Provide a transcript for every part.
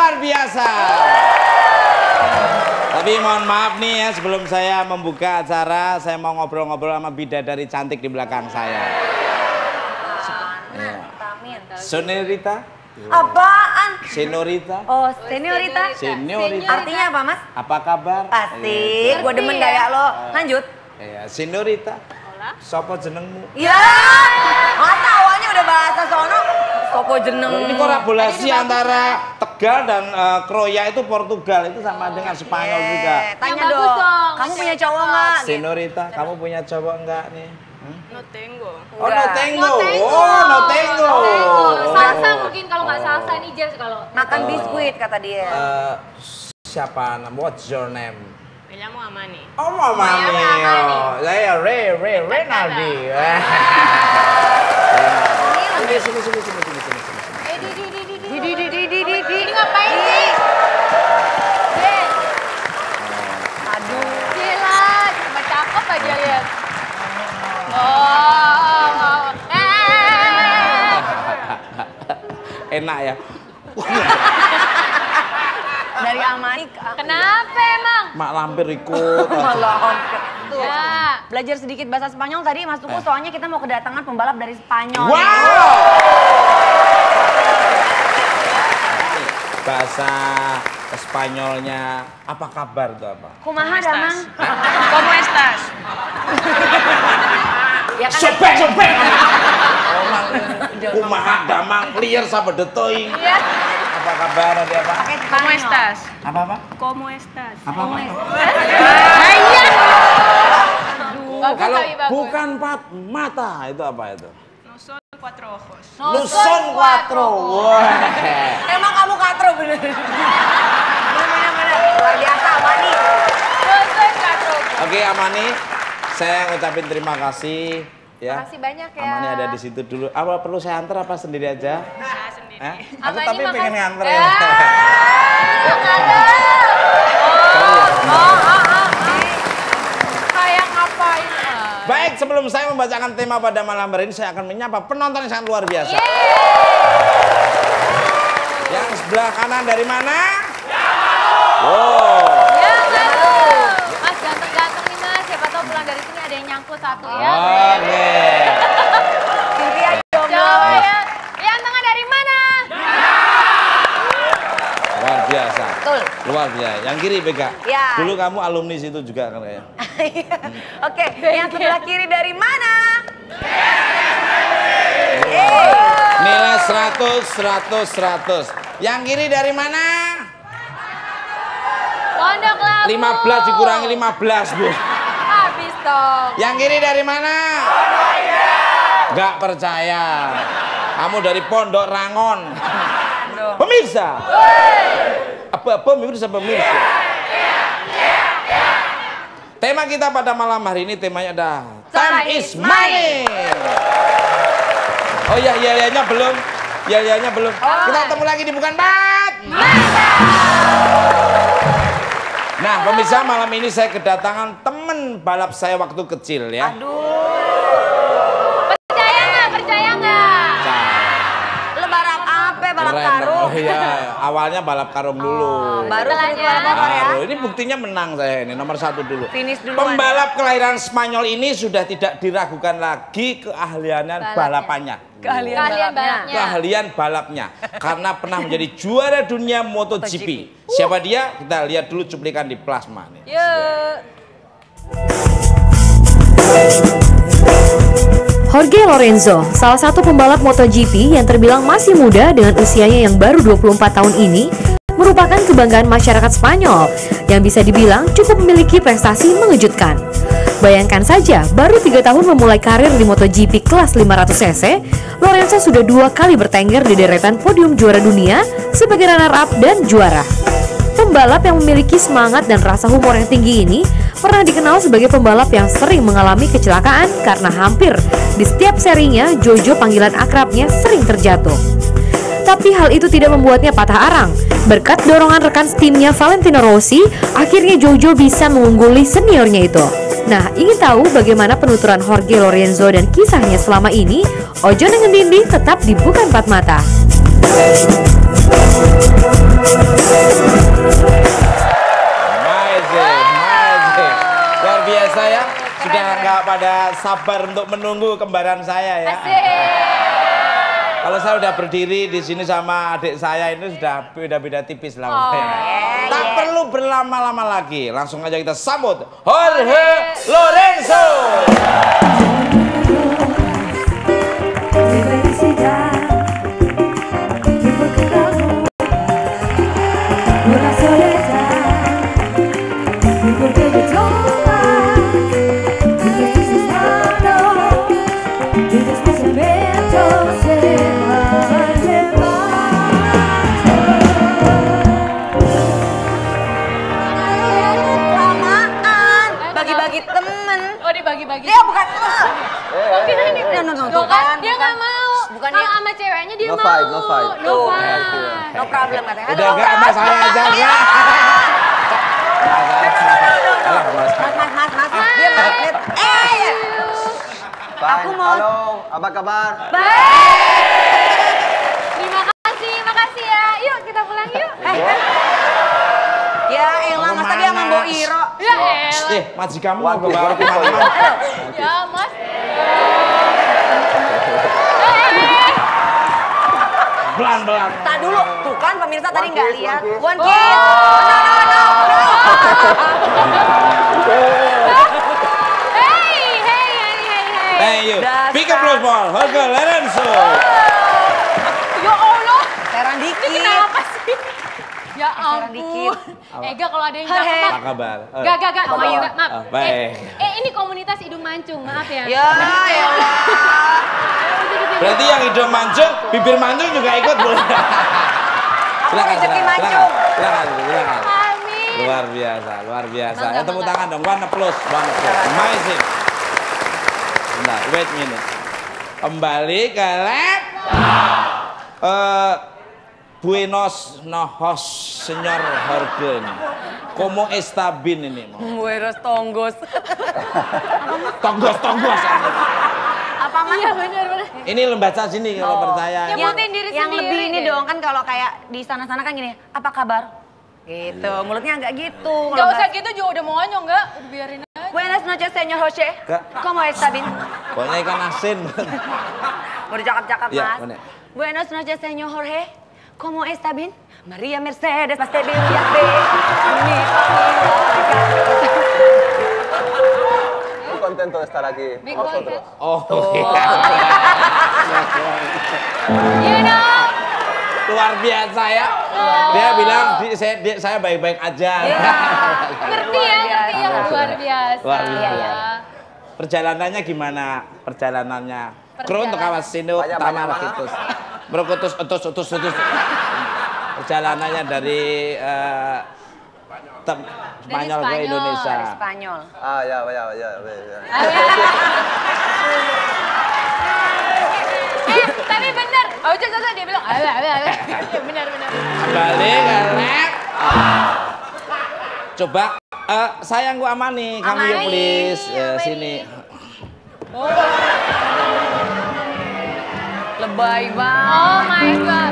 luar biasa. Tapi mohon maaf nih ya, sebelum saya membuka acara, saya mau ngobrol-ngobrol sama bidadari cantik di belakang saya. Senorita? Apaan? Senorita? Oh, seniorita. Seniorita. Artinya apa, Mas? Apa kabar? Asik, gue demen gaya lo. Lanjut. Iya, Senorita. Sopo jenengmu? Ya, masa awalnya udah bahasa sono. Sopo jeneng. Ini kolaborasi antara Tegal dan Kroya itu Portugal, itu sama dengan Spanyol juga. Tanya dong, kamu punya cowok nggak? Senorita, kamu punya cowok enggak nih? No tengo. Oh, no tengo. Oh, no tengo. Salsa mungkin kalau nggak salsa ini jazz kalau. Makan biskuit kata dia. Siapa nama? What's your name? Me llamo Amani. Oh, Mama Mio. Saya Renaldi. Sini. Ini ngapain sih? Aduh. Gila, cuma cakep aja lihat. Enak ya. Dari Amani. Kenapa emang? Mak lampir ikut. Ya, belajar sedikit bahasa Spanyol tadi Mas Tuku, soalnya kita mau kedatangan pembalap dari Spanyol. Wow. Bahasa Spanyolnya apa kabar tuh apa? Kumaha damang? ¿Cómo estás? Ya kan? Sobek. Orang kumaha damang liar sama detoing. Iya. Apa kabar ada apa? Pakai ¿Cómo Spanyol. estás? Apa? ¿Cómo estás? Apa? Iya. Kalau bukan empat mata itu apa itu? No son cuatro ojos. Luson Quattro. Wah. Emang kamu katro bener. Bener. Luar biasa Amani. No son cuatro ojos. Oke Amani, saya ngucapin terima kasih ya. Makasih banyak ya. Amani ada di situ dulu. Apa perlu saya antar apa sendiri aja? Saya sendiri. Aku Amani, tapi pengen makasih. nganter ya. Kayak ngapain? Baik, sebelum saya membacakan tema pada malam hari ini, saya akan menyapa penonton yang sangat luar biasa. Yang sebelah kanan dari mana? Wow. Ya, Mas ganteng-ganteng nih Mas. Siapa tahu pulang dari sini ada yang nyangkut satu ya. Oke. Cynthia jomblo. Coba ya. Yang tengah dari mana? Luar biasa. Betul. Luar biasa. Yang kiri Bega. Ya. Dulu kamu alumni situ juga kan kayaknya. Oke, yang sebelah kiri dari mana? Nilai 100. Yang kiri dari mana? Pondok Labu. 15 dikurangi 15, Bu. Habis dong. Yang kiri dari mana? Gak percaya. Kamu dari Pondok Rangon. Pemirsa. Apa pemirsa? Tema kita pada malam hari ini temanya adalah Time is money. Oh iya, iya-nya belum. Iya-nya belum. Kita ketemu lagi di Bukan Bat. Nah, pemirsa, malam ini saya kedatangan temen balap saya waktu kecil ya. Percaya nggak? Lo balap apa? Balap Keren, karung? oh iya, awalnya balap karung dulu. Baru sering balap motor ya? Baru. Ini buktinya menang saya ini, nomor 1 dulu. Finish duluan. Pembalap kelahiran Spanyol ini sudah tidak diragukan lagi keahlian balapannya. Keahlian balapnya. Keahlian balapnya. Karena pernah menjadi juara dunia MotoGP. Siapa dia? Kita lihat dulu cuplikan di plasma nih. Yuk. Jorge Lorenzo, salah satu pembalap MotoGP yang terbilang masih muda dengan usianya yang baru 24 tahun ini, merupakan kebanggaan masyarakat Spanyol yang bisa dibilang cukup memiliki prestasi mengejutkan. Bayangkan saja, baru 3 tahun memulai karir di MotoGP kelas 500cc, Lorenzo sudah 2 kali bertengger di deretan podium juara dunia sebagai runner-up dan juara. Pembalap yang memiliki semangat dan rasa humor yang tinggi ini pernah dikenal sebagai pembalap yang sering mengalami kecelakaan karena hampir di setiap serinya Jojo, panggilan akrabnya, sering terjatuh. Tapi hal itu tidak membuatnya patah arang. Berkat dorongan rekan timnya Valentino Rossi, akhirnya Jojo bisa mengungguli seniornya itu. Nah, ingin tahu bagaimana penuturan Jorge Lorenzo dan kisahnya selama ini? Ojo nengendindi tetap di Bukan Empat Mata. sabar untuk menunggu kembaran saya ya. Kalau saya udah berdiri di sini sama adik saya ini sudah beda-beda tipis lah. Tak perlu berlama-lama lagi, langsung aja kita sambut Jorge Lorenzo. Dia bukan Tuh kan, dia nggak mau. Bukan kalau dia. sama ceweknya dia No mau. fight, no fight. No fight. No problem katanya. Udah enggak sama saya aja ya. Mas. Dia magnet. Aku mau. Halo, apa kabar? Terima kasih, makasih ya. Yuk kita pulang yuk. Ya elah, masa dia sama Mbok Iro. Ya elah. Majikanmu mau ke bawah kemana? Ya mas. Pelan-pelan. Tak dulu, tuh kan pemirsa tadi nggak lihat. One kiss. Hey you, big applause for Jorge Lorenzo. Ya Allah. Heran dikit. Kenapa sih? Ya Heran dikit. ampun. Ega kalau ada yang Jorge. nggak Apa kabar? Gak, sama you. Maaf. Baik. Ini komunitas hidung mancung, maaf ya. Ya elah. Berarti yang hidung mancung, bibir mancung juga ikut boleh. Rezeki mancung. Silakan. Amin. Luar biasa. Bangga, Ya, tepuk bangga. tangan dong, one applause. Amazing. Bentar, wait minute. Kembali ke lab. Buenos noches, Señor Jorge. Como está bien ini? Buenos tonggos. Tonggos. Apa mas? Iya benar. Ini lembaca sini kalau percaya. Ya, buktiin diri yang sendiri lebih ini deh. dong kan kalau kayak di sana-sana kan gini, apa kabar? Gitu, mulutnya agak gitu. Gak usah gitu juga udah mau nyong nggak? Udah biarin aja. Buenas noches, señor Jose. Kak. ¿Cómo está bien? Pokoknya ikan asin. Baru cakap-cakap Iya, mas. bener. Buenas noches, señor Jorge. ¿Cómo está bien? María Mercedes, mas te veo ya ve. Mi familia. Muy contento de estar aquí Big con vosotros. Oh, You know. luar biasa ya. Dia bilang saya baik-baik aja. Ngerti ya. Luar biasa. Luar biasa. Perjalanannya gimana? Perjalanannya. Kru untuk kawas sini utama rakitus. Merukutus utus. Perjalanannya dari Spanyol ke Indonesia. Dari Spanyol. Ah, ya. Tapi bener. Oh, contoh dia bilang. Benar. Kembali ke lab. Coba sayang gua Amani, kamu ya please sini. Lebay banget. Oh my god.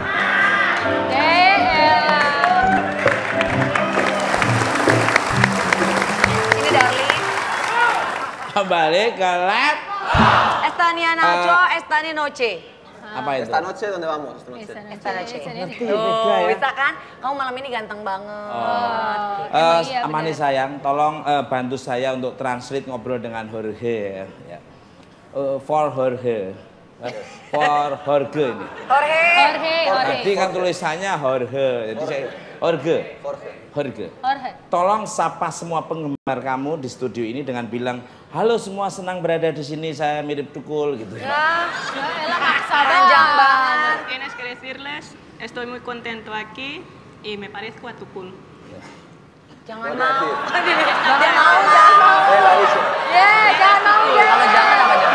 Ini darling. Kembali ke lab. Estania Nacho, Estania Noche. Apa itu? Esta noche, ¿dónde vamos? Esta noche. Esta Noche. Ngerti, Tuh, beda ya. bisa kan? Kamu malam ini ganteng banget. Iya, Amani bener. sayang, tolong bantu saya untuk translate ngobrol dengan Jorge. Ya. For Jorge. For Jorge ini. Jorge. Jadi kan tulisannya Jorge. Jadi saya Jorge. Tolong sapa semua penggemar kamu di studio ini dengan bilang, halo semua, senang berada di sini, saya mirip Tukul gitu. Panjang banget. Tienes que decirles, estoy muy contento aquí y me parezco a Tukul. Jangan mau. Jangan mau. La hizo. Jangan mau. Kalau jangan apa jangan?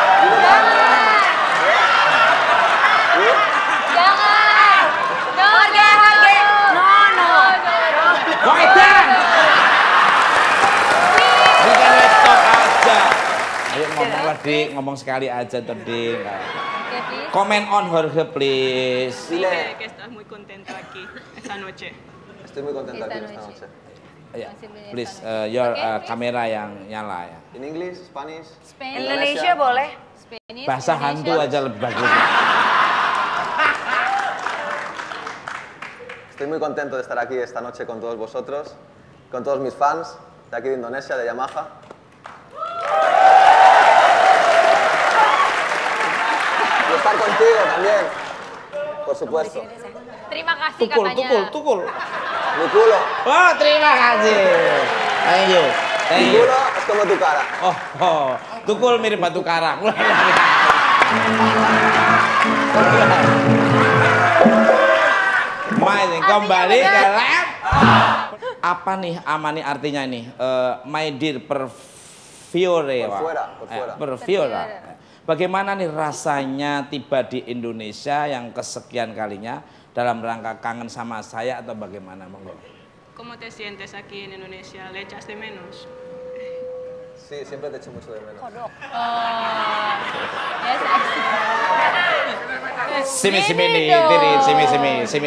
Jorge. No. Waitan! Bukan laptop aja. Ayo ngomonglah Dik, ngomong sekali aja tadi. Comment on Jorge please. Dile que estás muy contento aquí esta noche. Estoy muy contento aquí esta noche. Ya, Masih Indonesia. please, your Oke, kamera yang nyala ya. In English, Spanish. Spanish. Indonesia boleh. Spanish, Bahasa Indonesia. hantu aja lebih bagus. Estoy muy contento de estar aquí esta noche con todos vosotros, con todos mis fans de aquí de Indonesia, de Yamaha. Y estar contigo también, por supuesto. Terima kasih Tukul, katanya. tukul, tukul. Mi culo. Oh, terima kasih. Thank you. Mi Thank you. culo es como tu cara. Oh, tukul mirip batu karang. Main kembali ke lab. Apa nih Amani artinya nih? My dear Perfiore. Perfiora. Bagaimana nih rasanya tiba di Indonesia yang kesekian kalinya dalam rangka kangen sama saya atau bagaimana, monggo? ¿Cómo te sientes aquí en Indonesia? ¿Le echas de menos? Sí, siempre te echo mucho de menos. Simi nih, tiri simi.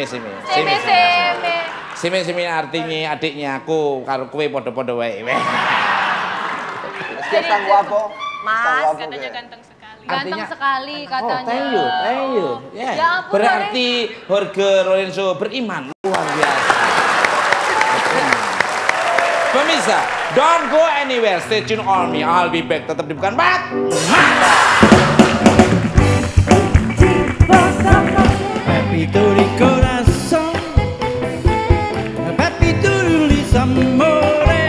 Simi artinya adiknya aku karo kowe padha-padha wae. Es que es tan guapo. Mas, tan guapo Katanya que... ganteng sekali. Ganteng Artinya- sekali katanya. Oh, thank you. Yeah. Ya ampun, Berarti Jorge Lorenzo beriman luar biasa. Pemirsa, don't go anywhere, stay tune on me, I'll be back. Tetap di Bukan Bat. Papito di corazón, papito di amore,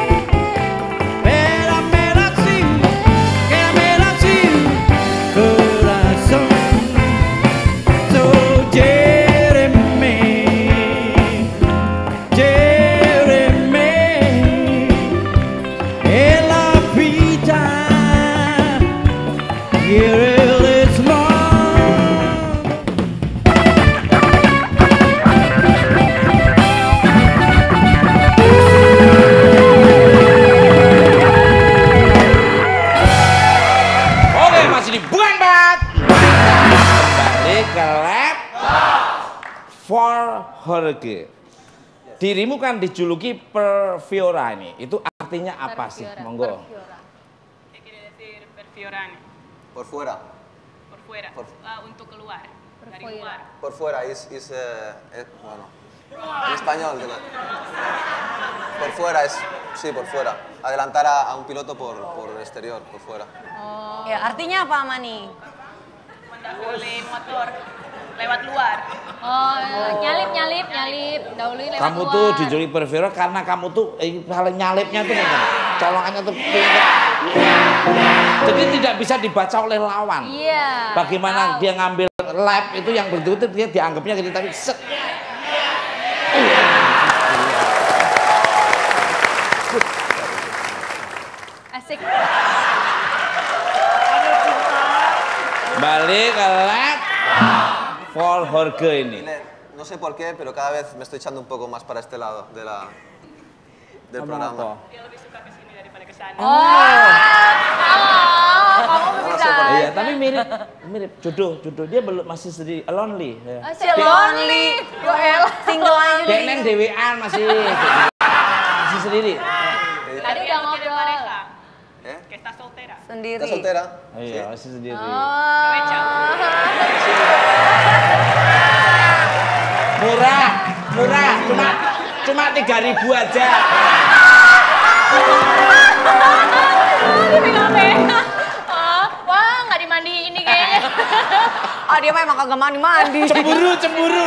péramela así, quéramela así, corazón, so quiéreme, en la vida, quiéreles más. Oke, masih di Bukan Bat. Kembali ke lab for Jorge. Dirimu kan dijuluki Perfiora ini. Itu artinya apa sih? Monggo. ¿Qué quiere decir perfiorane? Por fuera. Por fuera. Untuk keluar. Dari fuera. luar. Por fuera, bueno, en español. Por fuera es, sí, por fuera. Adelantar a un piloto por el exterior, por fuera. Ya, artinya apa, Mani? Mendahului motor lewat luar. Oh, nyalip. Dahului lewat Kamu luar. tuh dijuluki Perfiora karena kamu tuh paling nyalipnya tuh colongannya tuh. Jadi tidak bisa dibaca oleh lawan. Iya. Bagaimana dia ngambil lap itu yang begitu dia dianggapnya gitu tapi set. Asik. Balik ke lap for Jorge ini. No sé por qué, pero cada vez me estoy echando un poco más para este lado del Ngomong programa. Dia lebih suka ke sini daripada ke sana. Kamu bisa. Iya, tapi mirip jodoh dia belum masih sendiri, lonely. Ya. Si lonely. Yo elah. Single aja. Dia neng dewean masih sendiri. Tadi udah ngobrol. Pareja. ¿Eh? Que está soltera. Sendiri. ¿Estás soltera? Iya, masih sendiri. Aprovecha. Murah, cuma 3.000 aja. Wah, nggak dimandiin nih kayaknya. Ah, dia memang kagak mandi-mandi. Cemburu.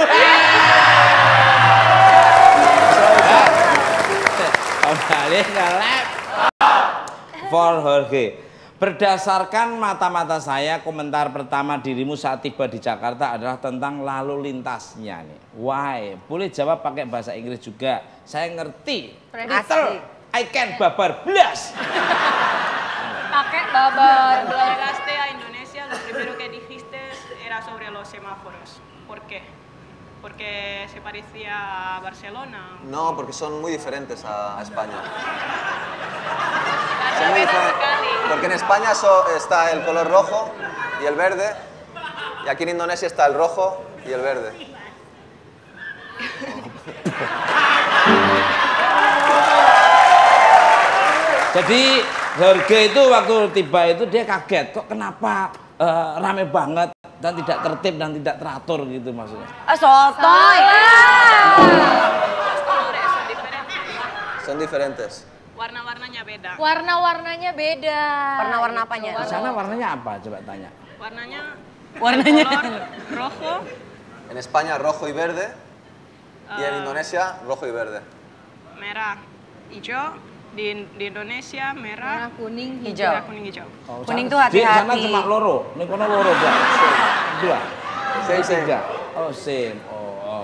Kembali ke lab for Jorge. Berdasarkan mata-mata saya, komentar pertama dirimu saat tiba di Jakarta adalah tentang lalu lintasnya nih. Why? Boleh jawab pakai bahasa Inggris juga. Saya ngerti. Little, I can babar blas. Pakai babar. Cuando llegaste a Indonesia, lo primero que dijiste era sobre los semáforos. ¿Por qué? Porque se parecía a Barcelona. No, porque son muy diferentes a España. Karena Son muy beda diferentes. sekali. Porque en España está el color rojo y el verde, y aquí en Indonesia está el rojo y el verde. Jadi Jorge itu waktu tiba itu dia kaget, kok kenapa rame banget dan tidak tertib dan tidak teratur gitu maksudnya. Sotoy. Son diferentes. Warna-warnanya beda. Warna-warnanya beda. Warna-warna apanya? Di sana warnanya apa? Coba tanya. Warnanya Warnanya. color rojo, En España rojo y verde y en Indonesia rojo y verde. merah, hijau. Di Indonesia merah, Merah, kuning, Hijau. merah, kuning, hijau. Oh, Kuning sana- tuh Di sana hati-hati. cuma loro, ini kono loro Bang. Dua. Same, same. Tiga. Oh, same. Oh.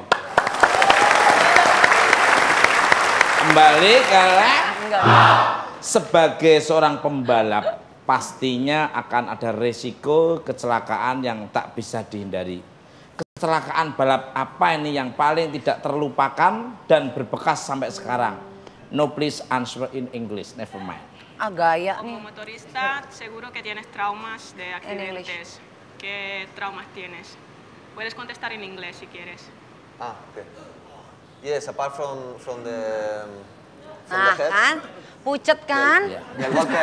Kembali ke sebagai seorang pembalap pastinya akan ada resiko kecelakaan yang tak bisa dihindari. Kecelakaan balap apa ini yang paling tidak terlupakan dan berbekas sampai sekarang? No, please answer in English. Never mind. Gaya nih. Como motorista, seguro que tienes traumas de English. accidentes. ¿Qué traumas tienes? Puedes contestar en inglés si quieres. Ah, okay. Yes, apart from the Nah head, kan, pucet kan? Ya. del golpe.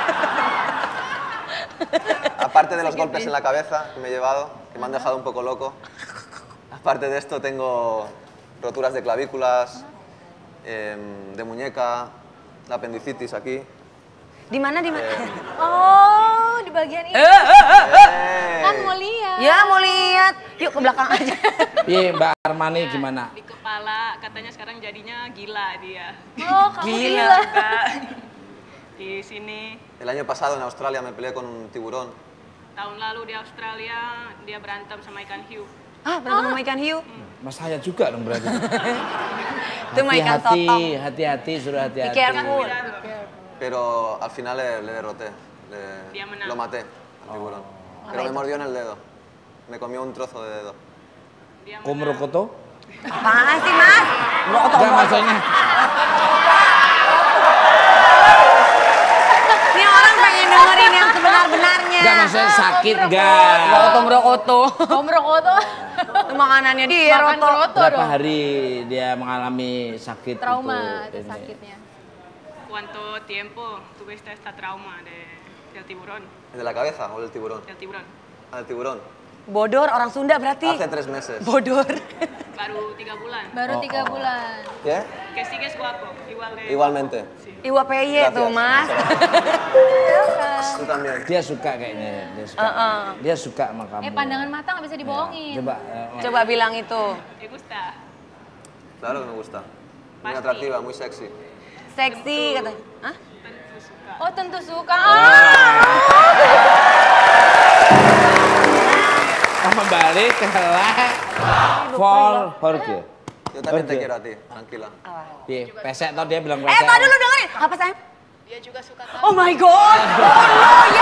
Aparte de los golpes en la cabeza que me he llevado, que me han dejado un poco loco. Aparte de esto tengo roturas de clavículas, de muñeca, la apendicitis aquí. Di mana di mana? Oh, di bagian ini. Kan mau lihat. Ya mau lihat. Yuk ke belakang aja. Iya, Mbak Armani gimana? Di kepala, katanya sekarang jadinya gila dia. Oh, kamu gila. Juga di sini, El año pasado en Australia me peleé con un tiburón. tahun lalu di Australia, dia berantem sama ikan hiu. Berantem sama ikan hiu. Mas saya juga dong berarti. Itu mah ikan sotong. Hati-hati, suruh Be hati-hati. careful. Pero al final le derroté, Dia menang. lo maté al tiburón. Pero me mordió en el dedo, me comió un trozo de dedo. Dia Komrokoto? Apaan sih mas? Enggak maksudnya. Ini orang pengen dengerin yang sebenar-benarnya. Enggak maksudnya sakit enggak? Brokoto. Komrokoto. Itu makanannya dia, Makan roto. roto Berapa dong. hari dia mengalami sakit Trauma itu? ada Ini? sakitnya. ¿Cuánto tiempo tuviste esta trauma del tiburón? ¿El de la cabeza o del tiburón? Del tiburón. Ah, el tiburón. Bodor orang Sunda berarti. Hace 3 meses. Bodor. Baru 3 bulan. Baru 3 bulan. ¿Qué? Que sigues guapo, igual de... Igualmente. Iwa PY tuh mas. Tú también. Dia suka kayaknya, dia suka. Dia suka sama kamu. Pandangan mata nggak bisa dibohongin. Coba. Coba bilang itu. ¿Te gusta? Claro que me gusta. Muy Pasti. atractiva, muy sexy. Seksi kata. Hah? Tentu suka. Oh tentu suka. Kembali ke For Jorge. Yo también te Oke. quiero a ti, tranquila. Dia pesek tau dia bilang pesek. Tadi dulu dengerin. Apa sayang? Dia juga suka kamu. Oh my god. Oh no ya.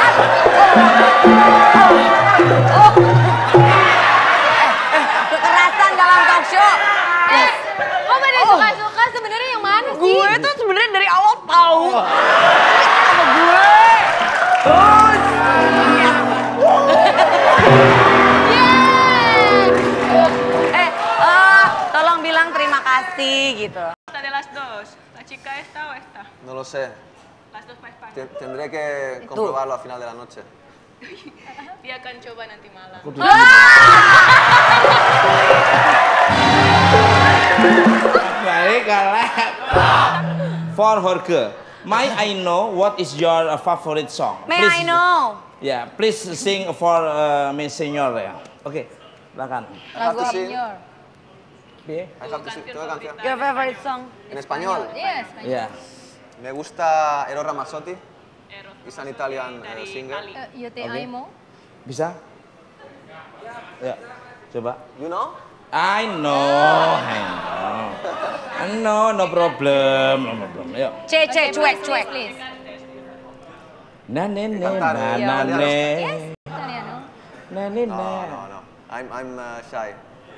Kekerasan dalam talk show. Oh beda suka-suka sebenarnya yang mana sih? Gue tuh sebenarnya dari awal tahu. Sama gue. Tolong bilang terima kasih gitu. ¿Gusta de las dos? ¿La chica esta o esta? No lo sé. Las dos para España. Tendré que comprobarlo al final de la noche. Dia akan coba nanti malam. Baik kalau For Jorge. May I know what is your favorite song? May I know? Yeah, please sing for me senior ya. Oke, silakan. Lagu Apa apa? sih? Piye? I have to sing. ¿Tengo canción? Your favorite song? ¿En español? Yes. Ya. Me gusta Eros Ramazzotti. Eros Is an Italian dari singer. Itali. Yo te Oke. amo. Bisa? Ya, coba. You know? I know. No problem. Yuk. C, cuek, cuek. Please. Na ne ne Cantar, na ya. na ne. Italiano. Na ne No, na. no. I'm shy.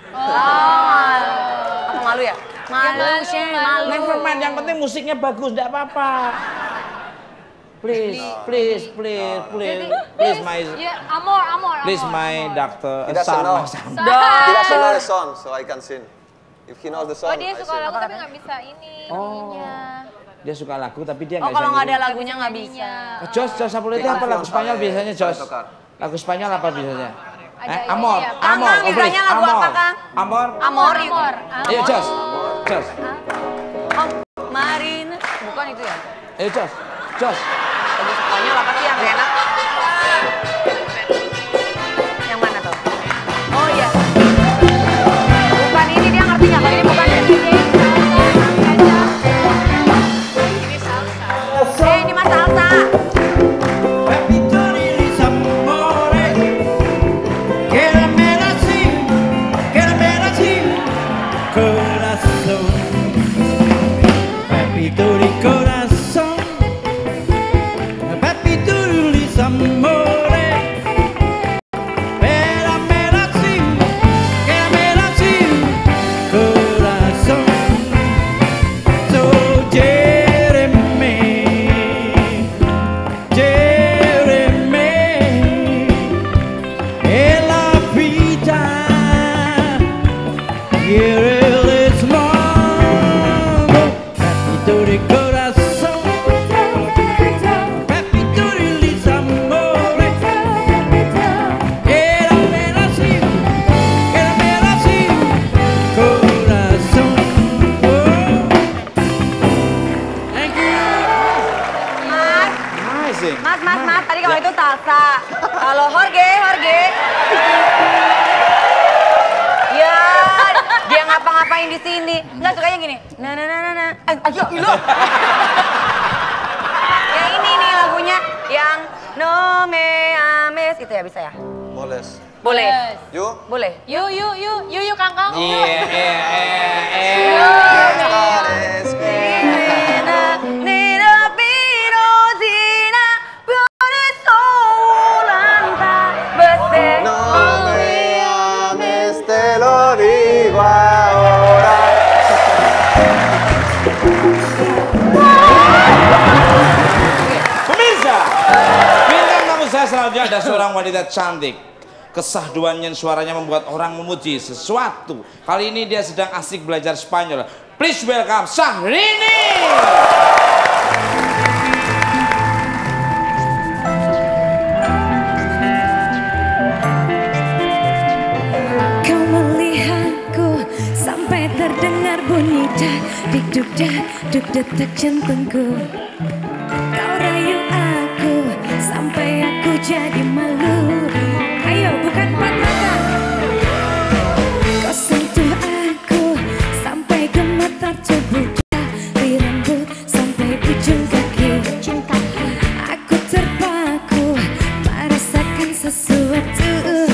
Apa malu ya? Malu, Shay, malu. Never mind, yang penting musiknya bagus, enggak apa-apa. Please, please, please, please, please my, Ya, amor. please my doctor, He doesn't son, know. my son. He doesn't know the song, so I can sing. If he knows the song, Oh dia I suka sing. lagu tapi nggak bisa ini ininya. Dia suka lagu tapi dia Oh, nggak kalau bisa nggak ada ngirim. lagunya nggak bisa. Jos, Sapulete apa lagu Spanyol biasanya, Jos? Lagu Spanyol apa biasanya? Amor, Amor, Kang, bisanya lagu apa, Kang? Amor. Amor itu. Ayo, Jos. Jos. Marina. Bukan itu ya? Ayo, Jos. Jos. Lagu Spanyol apa sih yang enak? Yang mana tuh? Oh iya. Bukan ini, dia ngerti nggak? Kalau ini bukan ya? Ini Mas Salsa. Mas, tadi kalau itu salsa. Kalau Jorge. Ya, dia ngapa-ngapain di sini. Enggak sukanya gini. Nah. Ayo, lo. Ya ini nih lagunya yang No Me Ames itu ya bisa ya? Boleh. Yuk. Boleh. Yuk, Kang. Pemirsa, bintang tamu saya selanjutnya ada seorang wanita cantik. Kesahduannya suaranya membuat orang memuji sesuatu. Kali ini dia sedang asik belajar Spanyol. Please welcome Syahrini. Kau melihatku sampai terdengar bunyi dik duk detak jantungku. Kau rayu aku sampai aku jadi malu. Ayo bukan mata. Kau sentuh aku sampai gemetar tubuh dari rambut sampai ujung kaki. Aku terpaku merasakan sesuatu.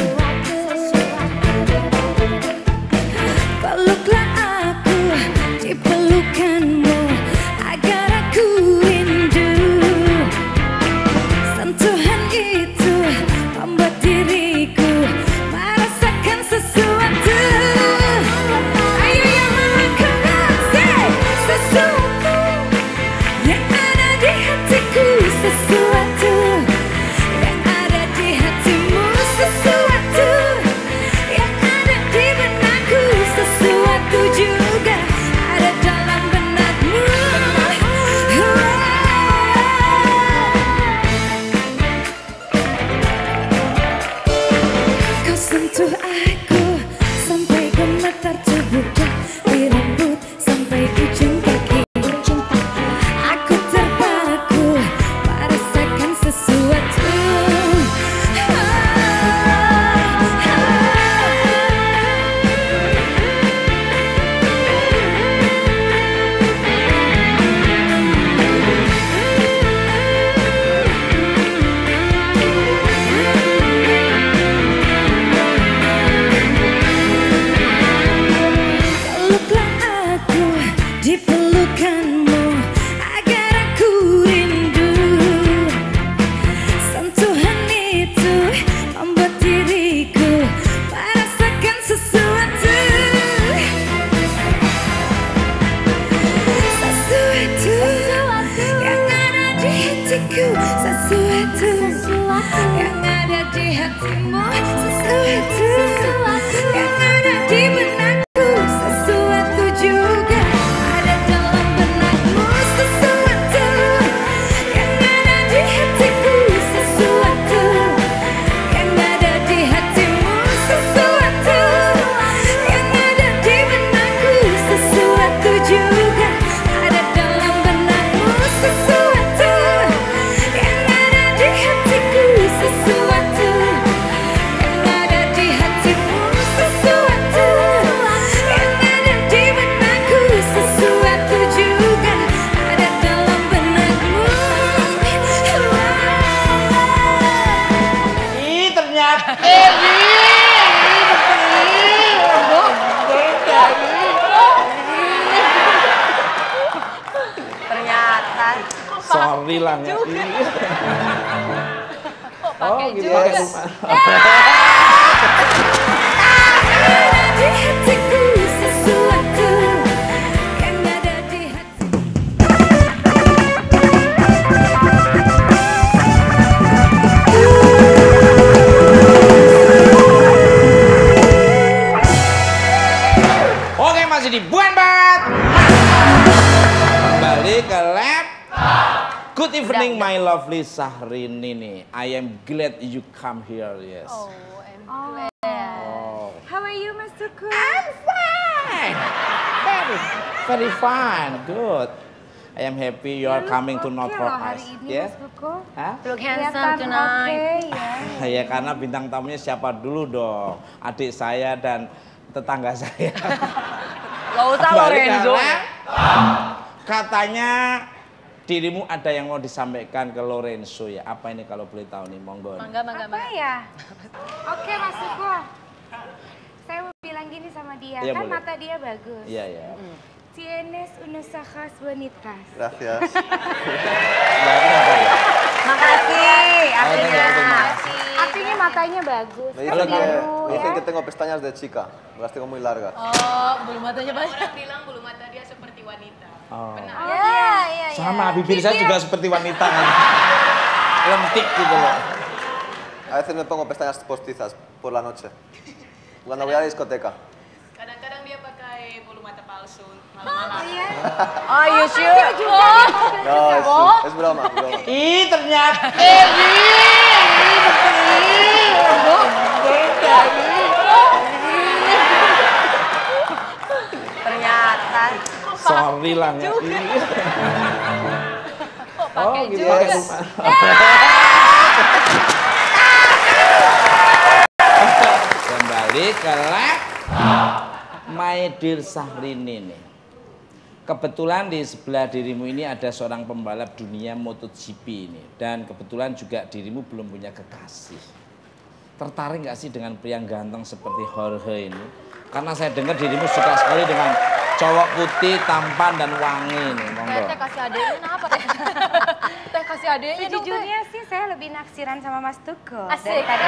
Peluklah aku di pelukanmu agar aku rindu. Sentuhan itu membuat diriku merasakan sesuatu. Ayo yang melakukan sesuatu yang ada di hatiku, sesuatu yang ada di hatimu, sesuatu yang ada di benakku, sesuatu juga ada dalam benakmu. Kau sentuh aku sampai gemetar tubuh dari rambut sampai ujung kaki. Aku terpaku merasakan sesuatu. Peluklah aku di pelukanmu agar aku rindu. Sentuhan itu membuat diriku merasakan sesuatu. Sesuatu yang ada di hatiku, sesuatu yang ada di hatimu, sesuatu yang ada di benakku, sesuatu juga ada dalam benakmu, sesuatu Sorry lah ya. Kok pakai gitu. juga? Di hatiku sesuatu yang ada di hati. Oke, masih di Buan Bat. Kembali ke lab. Good evening my lovely Sahrinini. I am glad you come here. Yes. Oh, I'm glad. Oh. How are you, Mas Tuku? I'm fine. Very fine. Good. I am happy you are coming to North Rock hari Ice. ini, Yeah? Mas Tuku. Hah? Look Kelihatan handsome tonight. oke, ya. Ya karena bintang tamunya siapa dulu dong? Adik saya dan tetangga saya. Gak usah Balik Lorenzo. karena katanya dirimu ada yang mau disampaikan ke Lorenzo ya. Apa ini kalau boleh tahu nih, monggo. Mangga, mangga, Apa mangga. ya? Oke, Mas Tuku. Saya mau bilang gini sama dia, Iya, kan boleh. mata dia bagus. Iya ya. Tienes unas cejas bonitas. Gracias. Makasih, artinya. Artinya matanya bagus. Me Kan dicen que, biru, me dicen ya. que tengo pestañas de chica, las tengo muy largas. Oh, bulu matanya banyak. Orang bilang bulu mata dia seperti wanita. Oh. Benar. Iya, iya, iya. Sama bibir saya juga seperti wanita kan. Lentik gitu loh. A veces me pongo pestañas postizas por la noche, cuando voy a la discoteca. Kadang-kadang dia pakai bulu mata palsu malam-malam. Oh, you sure? No, es broma, broma. Ih, ternyata. Ternyata. Sorry lah ya. Kok pakai gitu juga? pakai rumah. Kembali ke lab. My dear Sahrini nih. Kebetulan di sebelah dirimu ini ada seorang pembalap dunia MotoGP ini. Dan kebetulan juga dirimu belum punya kekasih. Tertarik nggak sih dengan pria yang ganteng seperti Jorge ini? Karena saya dengar dirimu suka sekali dengan cowok putih, tampan, dan wangi nih. Monggo. Teh kasih adeknya kenapa teh? Teh kasih adeknya dong, Teh. Sejujurnya sih saya lebih naksiran sama Mas Tuku. Asik. Daripada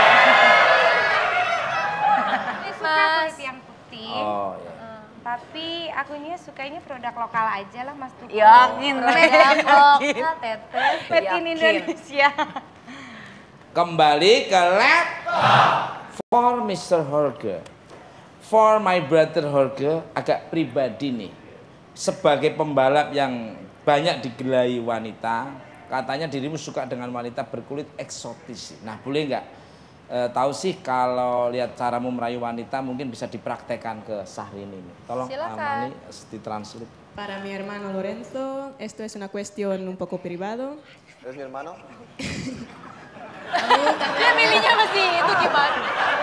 saya suka Mas. kulit yang putih. Oh ya. Tapi akunya sukanya produk lokal aja lah Mas Tuku. Yakin, lokal, teteh. Made in Indonesia. Kembali ke lab. For Mr. Jorge. For my brother Jorge, agak pribadi nih. Sebagai pembalap yang banyak digelai wanita, katanya dirimu suka dengan wanita berkulit eksotis. Nah, boleh nggak tahu sih kalau lihat caramu merayu wanita mungkin bisa dipraktekkan ke Sahrini ini. Tolong Silakan. Amani ditranslate. Para mi hermano Lorenzo, esto es una cuestión un poco privado. ¿Eres mi hermano? Dia milihnya masih itu gimana?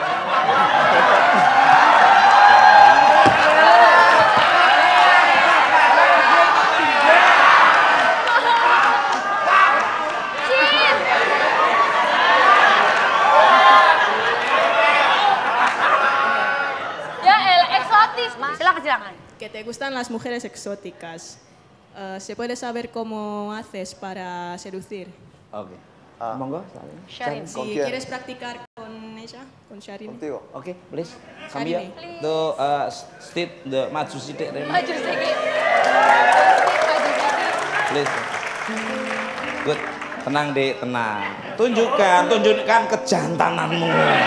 Ya elah, eksotis. Silakan. Que te gustan las mujeres exóticas. ¿Se puede saber cómo haces para seducir? Oke. Ah. Monggo, Sahrini. Sharin. Si ¿Con quién? quieres practicar con ella, con Sharini. ¿Contigo? Oke, please. Sahrini. Kambia. Tuh, state the maju sidik Remi. Maju sedikit. Maju sedikit. Please. Good. Tenang, Dek, tenang. Tunjukkan kejantananmu.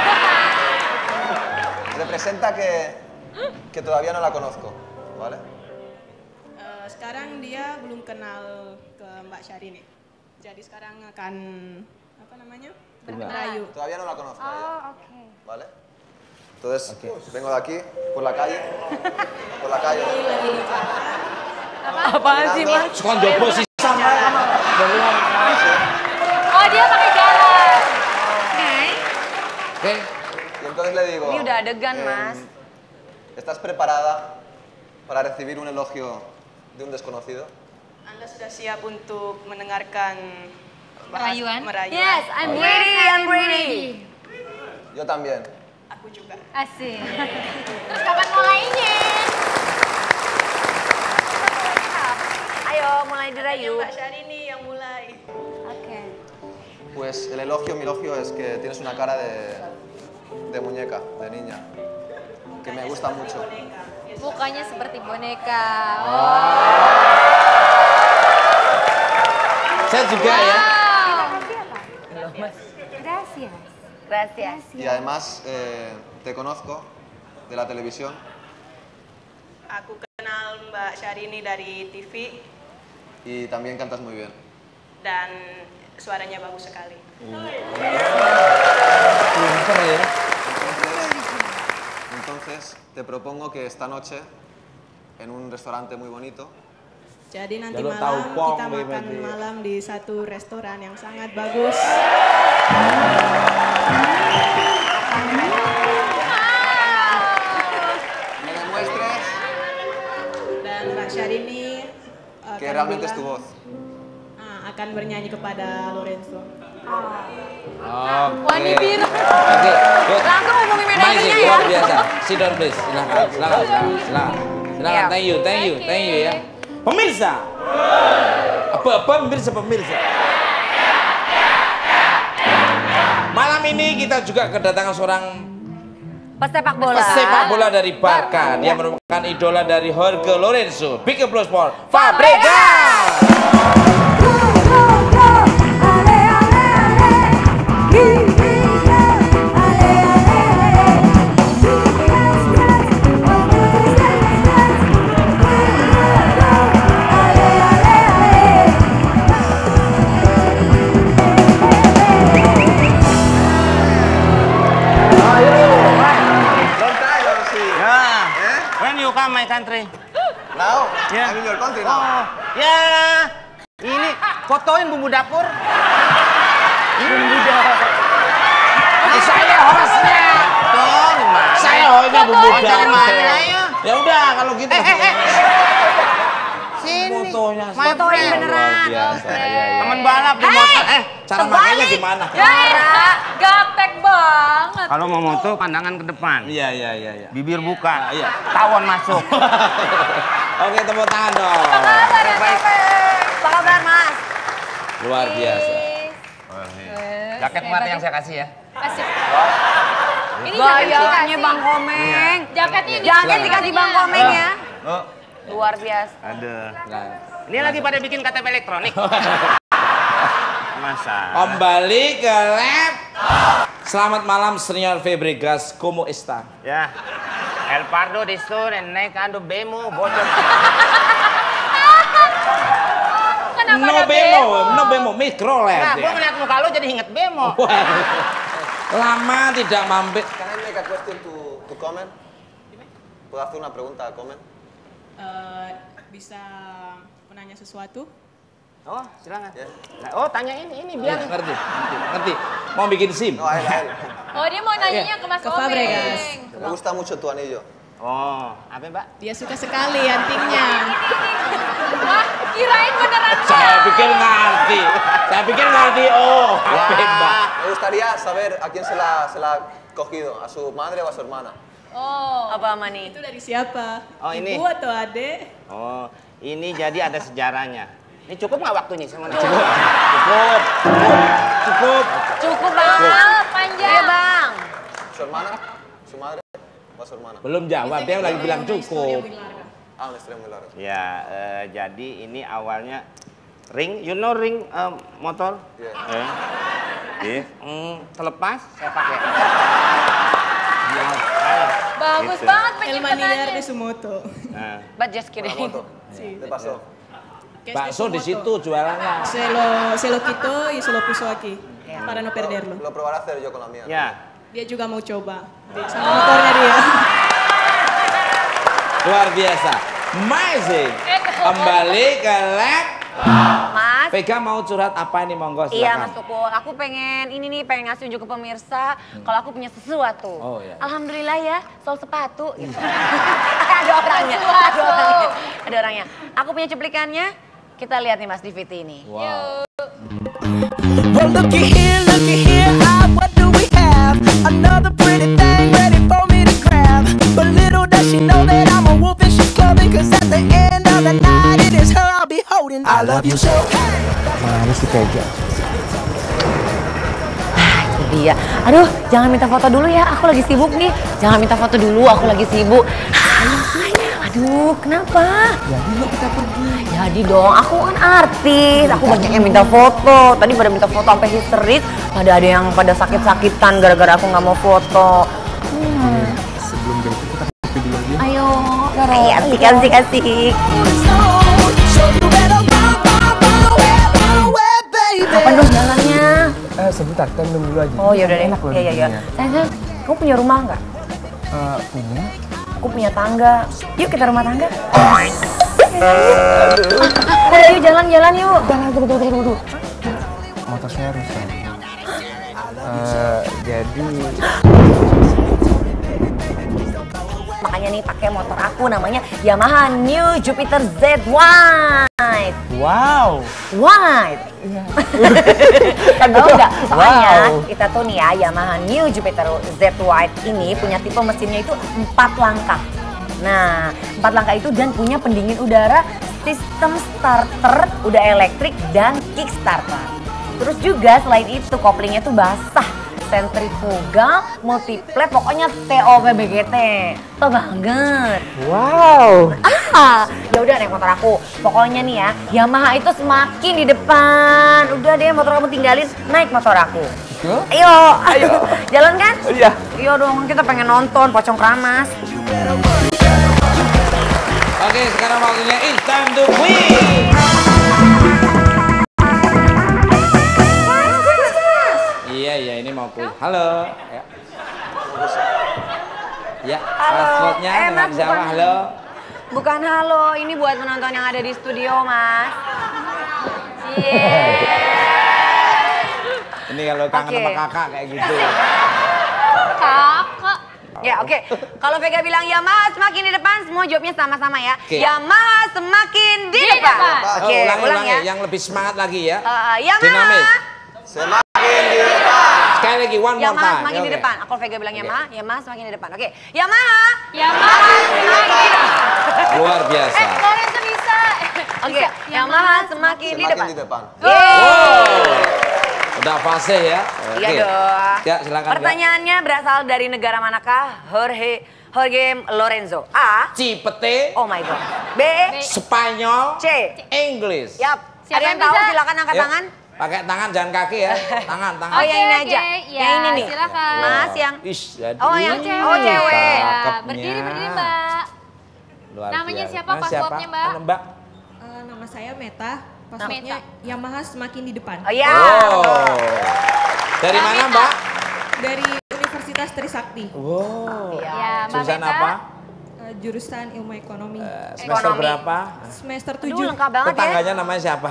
Representa que todavía no la conozco, ¿vale? Sekarang dia belum kenal ke Mbak Sharini. Jadi sekarang akan apa namanya? Merayu. Todavía no la conozco a ella, Oh, oke. ¿vale? Entonces, vengo de aquí, por la calle. Por la calle. Apaan sih Mas? Suka jopo sisan. Oh, dia pakai jalan. Oke. Y entonces le digo... Ini udah adegan, Mas. ¿Estás preparada para recibir un elogio de un desconocido? Anda sudah siap untuk mendengarkan Merayuan? merayuan? Yes, I'm ready, I'm ready. Yo también. Aku juga. Asik. Terus kapan mulainya? Ayo mulai dirayu. Mbak Sharini yang mulai. Pues el elogio, mi elogio es que tienes una cara de muñeca, de niña, que me gusta mucho. Mukanya seperti boneka. Saya juga ya. Gracias. Gracias. Y además te conozco de la televisión. Aku kenal Mbak Syahrini dari TV Y también cantas muy bien. dan suaranya bagus sekali. Pinter ya. Entonces, te propongo que esta noche, en un restaurante muy bonito, Jadi nanti Jalur malam Taupong, kita makan Bebe. malam di satu restoran yang sangat bagus. me demuestres Dan Mbak Syahrini que realmente es tu voz. akan bernyanyi kepada Lorenzo. Wani biru. Oke, good. Langsung ngomongin Amazing, medalinya ya. luar biasa. Sit down please. Silakan. Iya. Thank you ya. Pemirsa. Apa pemirsa. Malam ini kita juga kedatangan seorang Pesepak bola. pesepak bola dari Barca. Dia merupakan idola dari Jorge Lorenzo. Big applause for Fabregas. When you come my country? Now, Yeah. I'm in your country now. Oh, ya. Ini fotoin bumbu dapur. Saya hostnya. Tuh, gimana? Saya hostnya bumbu Dari dapur. mana, ayo? Ya udah kalau gitu. Sini. Fotonya. My friend. beneran. Luar biasa. Ya. Teman balap di motor. Cara makainya gimana? Gaptek banget. Kalau mau moto pandangan ke depan. Iya. Bibir buka. Iya. Tawon masuk. Oke, tepuk tangan dong. Apa kabar, Mas? Luar biasa. Jaket kemarin yang saya kasih ya. Kasih. Ini Gayanya Bang Komeng. Jaketnya Jaket dikasih Bang Komeng ya. Oh, Luar biasa. ada. Nah, Ini lagi pada bikin KTP elektronik. Masa. kembali ke lab. Selamat malam, Senior Fabregas. ¿Cómo está? Ya. El Pardo di store and naik ando bemo bocor. Kenapa No ada bemo, mikro Nah, lab. gua ngeliat muka lo jadi inget bemo. Lama tidak mampir. Can I make a question to comment? ¿Puedo hacer una pregunta a comment? Bisa menanya sesuatu? Oh, silakan. Ya. Nah, oh, tanya ini biar. Ngerti. Mau bikin SIM? No, a él. Oh, dia mau nanyanya ke Mas Ke Komeng. Fabregas. Me gusta mucho tu anillo. Oh, apa Mbak? Dia suka sekali antingnya. Wah, kirain beneran Saya pikir ngerti. Oh, apa Mbak? Me gustaría saber a quién se la ha cogido, a su madre o a su hermana. Oh. Apa Mani? Itu dari siapa? Oh, ini. Ibu atau adik? Oh, ini jadi ada sejarahnya. Ini cukup nggak waktunya sama Cukup banget, panjang. Iya, Bang. ¿Su hermana? ¿Su madre o a su hermana? Belum jawab, dia lagi bilang cukup. Ah, una historia muy larga. Ya, jadi ini awalnya ring, you know ring motor? Iya. Terlepas saya pakai. Bagus Gitu. banget El manillar de penyimpenannya. su moto. Nah, But just Una kidding. moto. ¿Qué pasó? Que es de Bakso su di moto. situ jualannya. Se lo quitó y se lo puso aquí para no perderlo. Lo probaré a hacer yo con la mía. ya. Dia juga mau coba sama motornya dia. Luar biasa. Amazing. Kembali ke lab. Mas. Vega mau curhat apa ini, monggo Iya Mas silakan. Tukul, aku pengen ngasih unjuk ke pemirsa kalau aku punya sesuatu. Oh, iya. Alhamdulillah ya, soal sepatu. Gitu. Hmm. Ada orangnya. Aku punya cuplikannya. Kita lihat nih Mas di VT ini. Wow. Well, looky here, what do we have? Another pretty thing ready for me to grab. But little does she know that I'm a wolf and she's clubbing. Cause at the end of the night, it is her I'll be holding. I love you so. Mana sih Vega? Iya. Aduh, jangan minta foto dulu ya. Aku lagi sibuk nih. Jangan minta foto dulu, aku lagi sibuk. Aduh, kenapa? Jadi yuk kita pergi. Jadi dong, aku kan artis. Aku banyak yang minta foto. Tadi pada minta foto sampai histeris. Ada yang pada sakit-sakitan gara-gara aku nggak mau foto. Sebelum itu kita pergi dulu aja. Ayo, Ayo, asik. Kapan dong jalannya? Sebentar, kita minum dulu aja. Oh yaudah deh. Enak loh Iya. minumnya. Sayang, kamu punya rumah nggak? Punya. Aku punya tangga. Yuk kita rumah tangga. Ayo yuk jalan-jalan yuk. Jangan, tunggu. Motor saya rusak. Jadi... Makanya nih pakai motor aku namanya Yamaha New Jupiter Z White. Wow. White. Kan tahu nggak? Soalnya kita tuh nih ya Yamaha New Jupiter Z White ini punya tipe mesinnya itu 4 langkah. Nah, 4 langkah itu dan punya pendingin udara, sistem starter udah elektrik dan kickstarter. Terus juga selain itu koplingnya tuh basah, sentrifugal, multiplate, pokoknya TOPBGT. Tuh banget. Wow. Ya udah naik motor aku. Pokoknya nih ya, Yamaha itu semakin di depan. Udah deh motor kamu tinggalin, naik motor aku. Ayo. Jalan kan? Iya. Iya dong, kita pengen nonton Pocong Keramas. Oke, sekarang waktunya it's time to win. Iya, ini mau kuis. Halo. Ya, passwordnya dengan siapa? Halo. Bukan halo, ini buat penonton yang ada di studio, Mas. Ini kalau kangen sama kakak kayak gitu. Kakak. Ya oke, kalau Vega bilang Yamaha semakin di depan, semua jawabnya sama-sama ya. Oke. Yamaha semakin di depan. Oke, ulang ya. Yang lebih semangat lagi ya. Yamaha. Dinamis. Semakin di depan. Sekali lagi, one more Yamaha time. semakin di Oke. depan. Aku Vega bilang Yamaha, Yamaha semakin di depan. Oke, Yamaha. Yamaha semakin di depan. Luar biasa. Lorenzo bisa. Oke, Yamaha semakin di depan. Semakin di depan. Udah fasih ya. Iya Oke. dong. Ya, silakan. Pertanyaannya berasal dari negara manakah? Jorge Lorenzo. A. Cipete. Oh my god. B. Spanyol. C. English. Yap. Siapa Ada yang yang tahu bisa? silakan angkat Yuk. tangan. Pakai tangan, jangan kaki ya. Tangan. Oh yang ini aja. Ya, Yang ini nih. silakan. Mas yang. Jadi. Oh yang cewek. Oh cewek. Ya, berdiri Mbak. Luar Namanya biasa. siapa, passwordnya, Mbak? Halo, Mbak. Nama saya Meta. Passwordnya Yamaha semakin di depan. Oh ya. Oh. Dari mana, Mbak? Dari Universitas Trisakti. Wow. Ya, Mbak Jurusan Meta. apa? Jurusan ilmu ekonomi. Semester Ekonomi. berapa? Semester Aduh 7. lengkap banget ya. Tetangganya namanya siapa?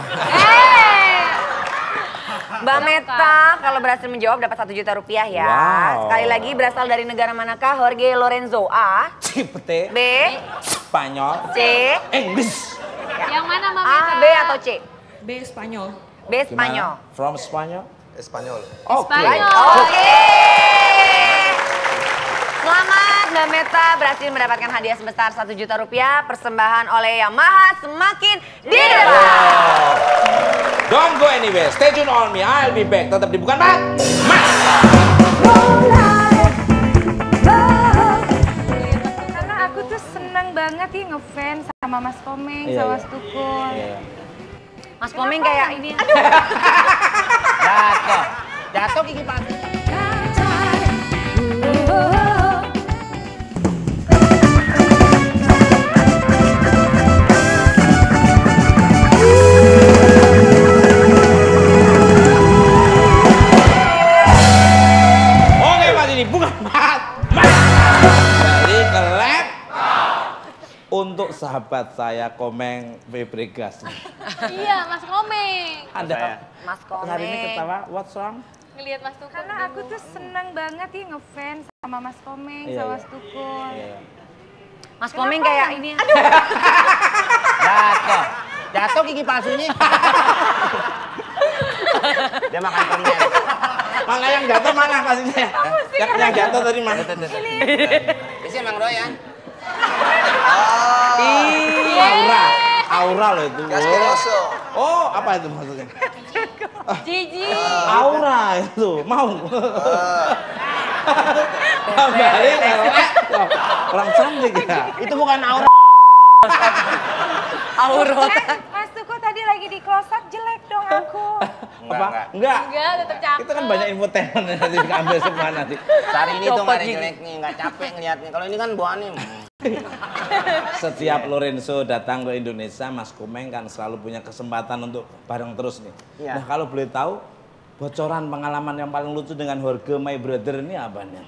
Mbak Meta kalau berhasil menjawab dapat 1 juta rupiah ya. Wow. Sekali lagi berasal dari negara manakah? Jorge Lorenzo. A. Cipete. B. Spanyol. C. English. Yang mana Mbak A. Meta? B atau C? B Spanyol. B Spanyol. Gimana? From Spanyol? Espanyol. Oke. Spanyol. Oke. Selamat Mbak Meta berhasil mendapatkan hadiah sebesar 1 juta rupiah persembahan oleh Yamaha semakin di depan. Don't go anywhere. Stay tune on me. I'll be back. Tetap di Bukan Mat. Karena aku tuh senang banget ya ngefans sama Mas Komeng, Iya, sama iya. Stukul. Iya. Mas Komeng kayak ini. Aduh. Jatuh gigi pasti. Oke, Mas ini Bukan Mat. Jadi ke lab untuk sahabat saya Komeng Febregas. Iya, Mas Komeng. Ada Mas hari ini Komeng. ketawa. What's wrong? Ngelihat Mas Tukul. Karena aku tuh senang banget ya ngefans sama Mas Komeng, Iya, sama iya. Stukul. Iya. Mas Komeng kayak ini. Aduh. Jatuh gigi palsunya. Dia makan telinga. Mana yang jatuh mana pastinya? Yang jatuh tadi mana? Ini emang Roy ya. Aura. Aura loh itu. Asqueroso. Oh, apa itu maksudnya? Jijik. Aura itu, mau. Kembali elek. Orang cantik ya. Itu bukan aura. Aurat. Mas Tuko tadi lagi di close up jelek dong aku. Apa? Enggak. Enggak, tetap cakep. Itu kan banyak infotainment nanti diambil semua nanti. Hari ini tuh nggak ada jeleknya, nggak capek ngeliatnya. Kalau ini kan bawaannya. Setiap Lorenzo datang ke Indonesia, Mas Komeng kan selalu punya kesempatan untuk bareng terus nih. Iya. Nah kalau boleh tahu, bocoran pengalaman yang paling lucu dengan Jorge My Brother ini apanya?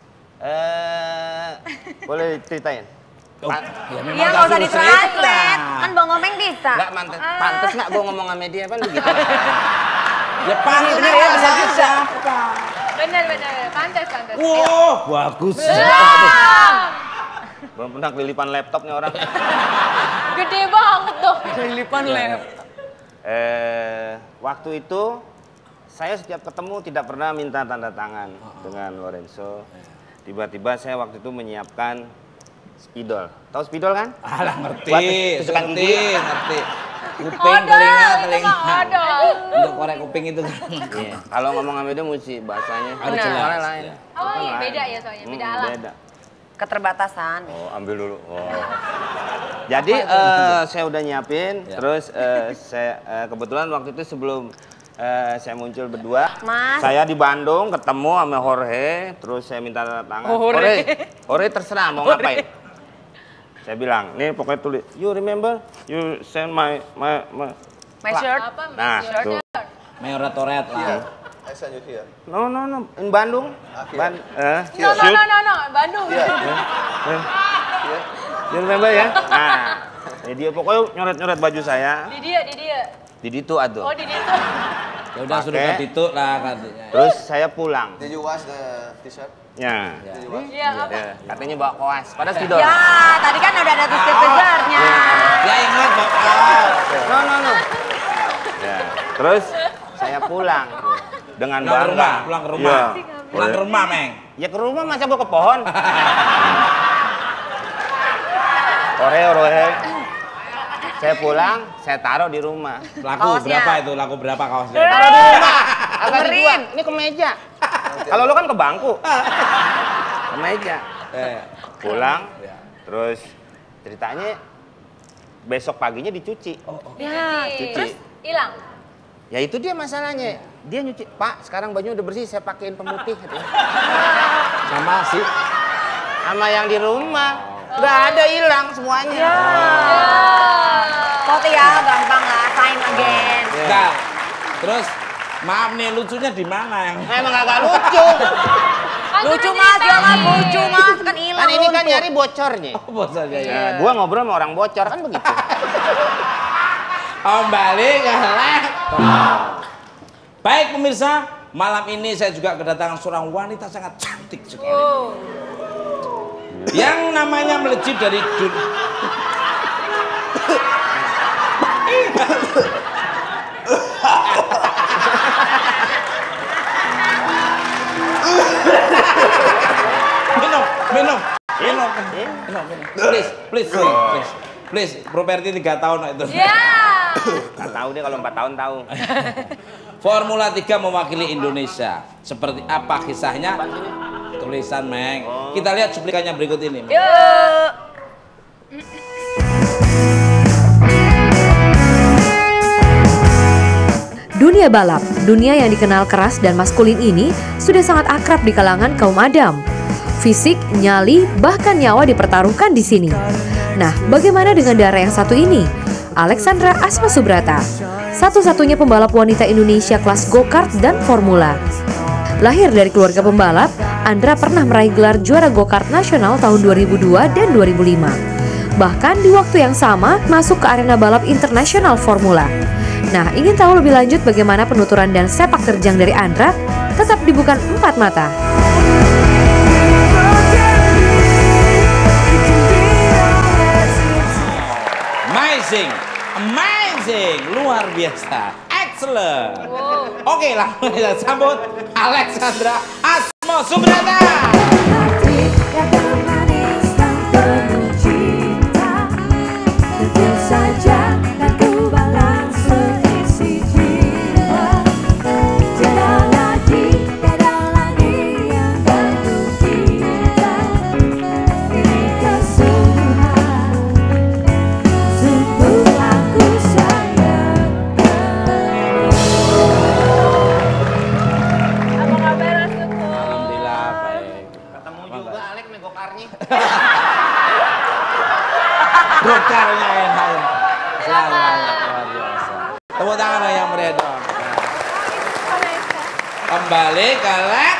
Boleh ceritain? Oh, ya memang Iya nggak usah perlu ditranslate, cerita. kan Bang Komeng bisa. Nggak pantes nggak gue ngomong sama dia kan begitu. Ya pantas bener ya, bisa. siapa? Bener. Pantes. Wow, bagus. Belum pernah kelilipan laptopnya orang. Gede banget tuh. Kelilipan laptop. Waktu itu saya setiap ketemu tidak pernah minta tanda tangan dengan Lorenzo. Tiba-tiba saya waktu itu menyiapkan spidol. Tahu spidol kan? Alah ngerti, Buat tusukan gigi. ngerti. Kuping, telinga. Ada. Untuk korek kuping itu kan. Iya. Kalau ngomong sama dia mesti bahasanya Harus jelas. soalnya lain. Oh iya, beda ya soalnya, beda alat. Beda. Keterbatasan. Oh, ambil dulu. Oh. Jadi saya udah nyiapin, terus saya kebetulan waktu itu sebelum saya muncul berdua, Mas. saya di Bandung ketemu sama Jorge, terus saya minta tanda tangan. Jorge terserah mau ngapain. Saya bilang, nih pokoknya tulis, you remember, you send my shirt. Apa? Nah, tuh. Mayoratoret lah. I send you here. No, in Bandung. Here. No, Bandung. You remember ya? Nah, ini dia pokoknya nyoret-nyoret baju saya. Di dia. Di situ aduh. Oh, di situ. Ya udah suruh ke Tito lah katanya. Terus saya pulang. Did you wash the t-shirt? Ya. Did you wash? Iya, apa? Ya, katanya bawa koas. Padahal spidol. Ya, tadi kan udah ada teaser-teasernya. Ya ingat Bapak. No. Ya. Terus saya pulang dengan bangga. Pulang ke rumah. Ya. Pulang ke rumah, Meng. Ya ke rumah masa gua ke pohon. Ore. Saya pulang, saya taruh di rumah. Laku berapa itu? Laku berapa kaosnya? Taruh di rumah. Agak dijual. Ini ke meja. Kalau lo kan ke bangku. Ke meja. Pulang, terus ceritanya besok paginya dicuci. Ya, Terus hilang. Ya itu dia masalahnya. Dia nyuci, Pak sekarang bajunya udah bersih, saya pakein pemutih. Sama sih. Sama yang di rumah. Nggak ada, hilang semuanya. Foto ya, gampang lah, time again. Nah, terus maaf nih lucunya di mana yang? Emang agak lucu. Lucu mas, dia nggak lucu mas, kan hilang. Kan ini kan nyari bocornya. Bocornya ya. Nah, gua ngobrol sama orang bocor kan begitu. Kembali ke laptop. Baik pemirsa, malam ini saya juga kedatangan seorang wanita sangat cantik sekali. Yang namanya melejit dari minum. Please, properti 3 tahun itu. Nggak tahu deh kalau 4 tahun tahu. Formula 3 mewakili Indonesia. Seperti apa kisahnya? Tulisan, Meng. Kita lihat cuplikannya berikut ini. Yuk. Dunia balap, dunia yang dikenal keras dan maskulin ini sudah sangat akrab di kalangan kaum Adam. Fisik, nyali, bahkan nyawa dipertaruhkan di sini. Nah, bagaimana dengan Dara yang satu ini? Alexandra Asma Subrata, satu-satunya pembalap wanita Indonesia kelas go-kart dan formula. Lahir dari keluarga pembalap, Andra pernah meraih gelar juara go-kart nasional tahun 2002 dan 2005. Bahkan di waktu yang sama masuk ke arena balap internasional formula. Nah, ingin tahu lebih lanjut bagaimana penuturan dan sepak terjang dari Andra? Tetap di Bukan Empat Mata. Amazing, luar biasa, excellent. Oke, langsung kita sambut Alexandra Asma Subrata. Saja Luar biasa. Tepuk tangan yang meriah dong. Kembali ke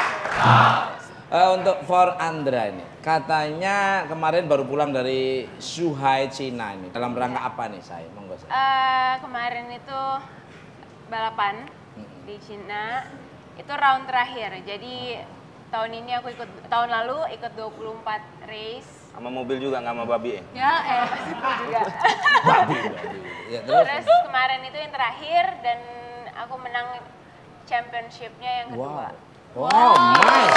untuk For Andra ini. Katanya kemarin baru pulang dari Shanghai, Cina ini. Dalam rangka apa nih saya? Monggo saya. Kemarin itu balapan di Cina. Itu round terakhir. Jadi tahun ini aku tahun lalu ikut 24 race. Sama mobil juga, nggak sama babi ya? Ya, juga. Babi. Ya, terus kemarin itu yang terakhir dan aku menang championship-nya yang kedua. Wow, nice.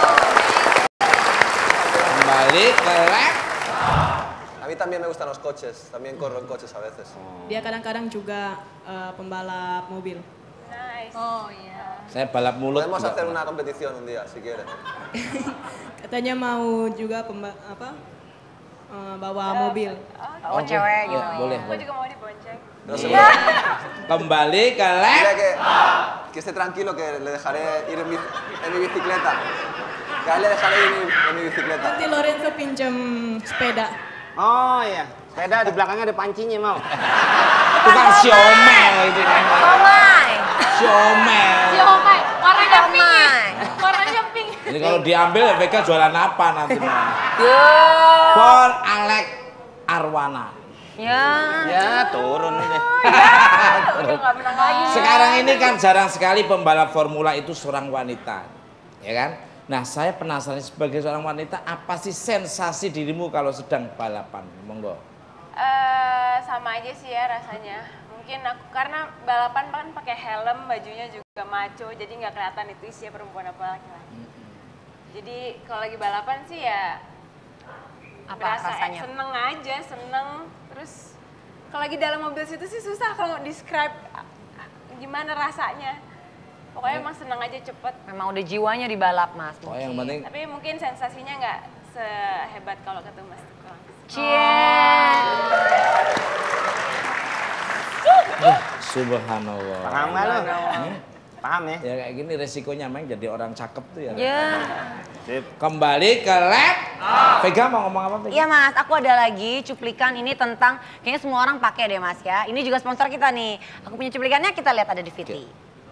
Kembali ke A mí también me gustan los coches, también corro en coches a veces. Dia kadang-kadang juga pembalap mobil. Nice. Oh iya. Saya balap mulut. Podemos hacer una competición un día si quieres. Katanya mau juga bawa mobil. Oh, cewek gitu. Boleh. Aku juga mau dibonceng. Kembali ke que esté tranquilo que le dejaré ir en mi bicicleta. Que a él le dejaré ir en mi bicicleta. Nanti Lorenzo pinjam sepeda. Oh iya, sepeda di belakangnya ada pancinya mau. Bukan siomel itu kan. Siomel, warnanya pink. Warnanya pink. Jadi kalau diambil Vega jualan apa nanti? For Alex Arwana. Ya turun deh. Sekarang ini kan jarang sekali pembalap formula itu seorang wanita, ya kan? Nah, saya penasaran sebagai seorang wanita, apa sih sensasi dirimu kalau sedang balapan? Monggo. Sama aja sih ya rasanya. Mungkin aku karena balapan kan pakai helm, bajunya juga maco, jadi nggak kelihatan itu isinya perempuan apa laki-laki. Jadi kalau lagi balapan sih ya rasanya? Seneng aja, seneng. Terus kalau lagi dalam mobil situ sih susah kalau describe gimana rasanya. Pokoknya emang seneng aja cepet. Memang udah jiwanya di balap, Mas. Oh, yang penting. Tapi mungkin sensasinya nggak sehebat kalau ketemu Mas Tukang. Subhanallah. Paham nggak lo? Paham ya? Ya kayak gini resikonya memang jadi orang cakep tuh ya. Kembali ke lab. Vega mau ngomong apa? Iya Mas, aku ada lagi cuplikan ini tentang, kayaknya semua orang pakai deh Mas ya. Ini juga sponsor kita nih. Aku punya cuplikannya, kita lihat ada di VT.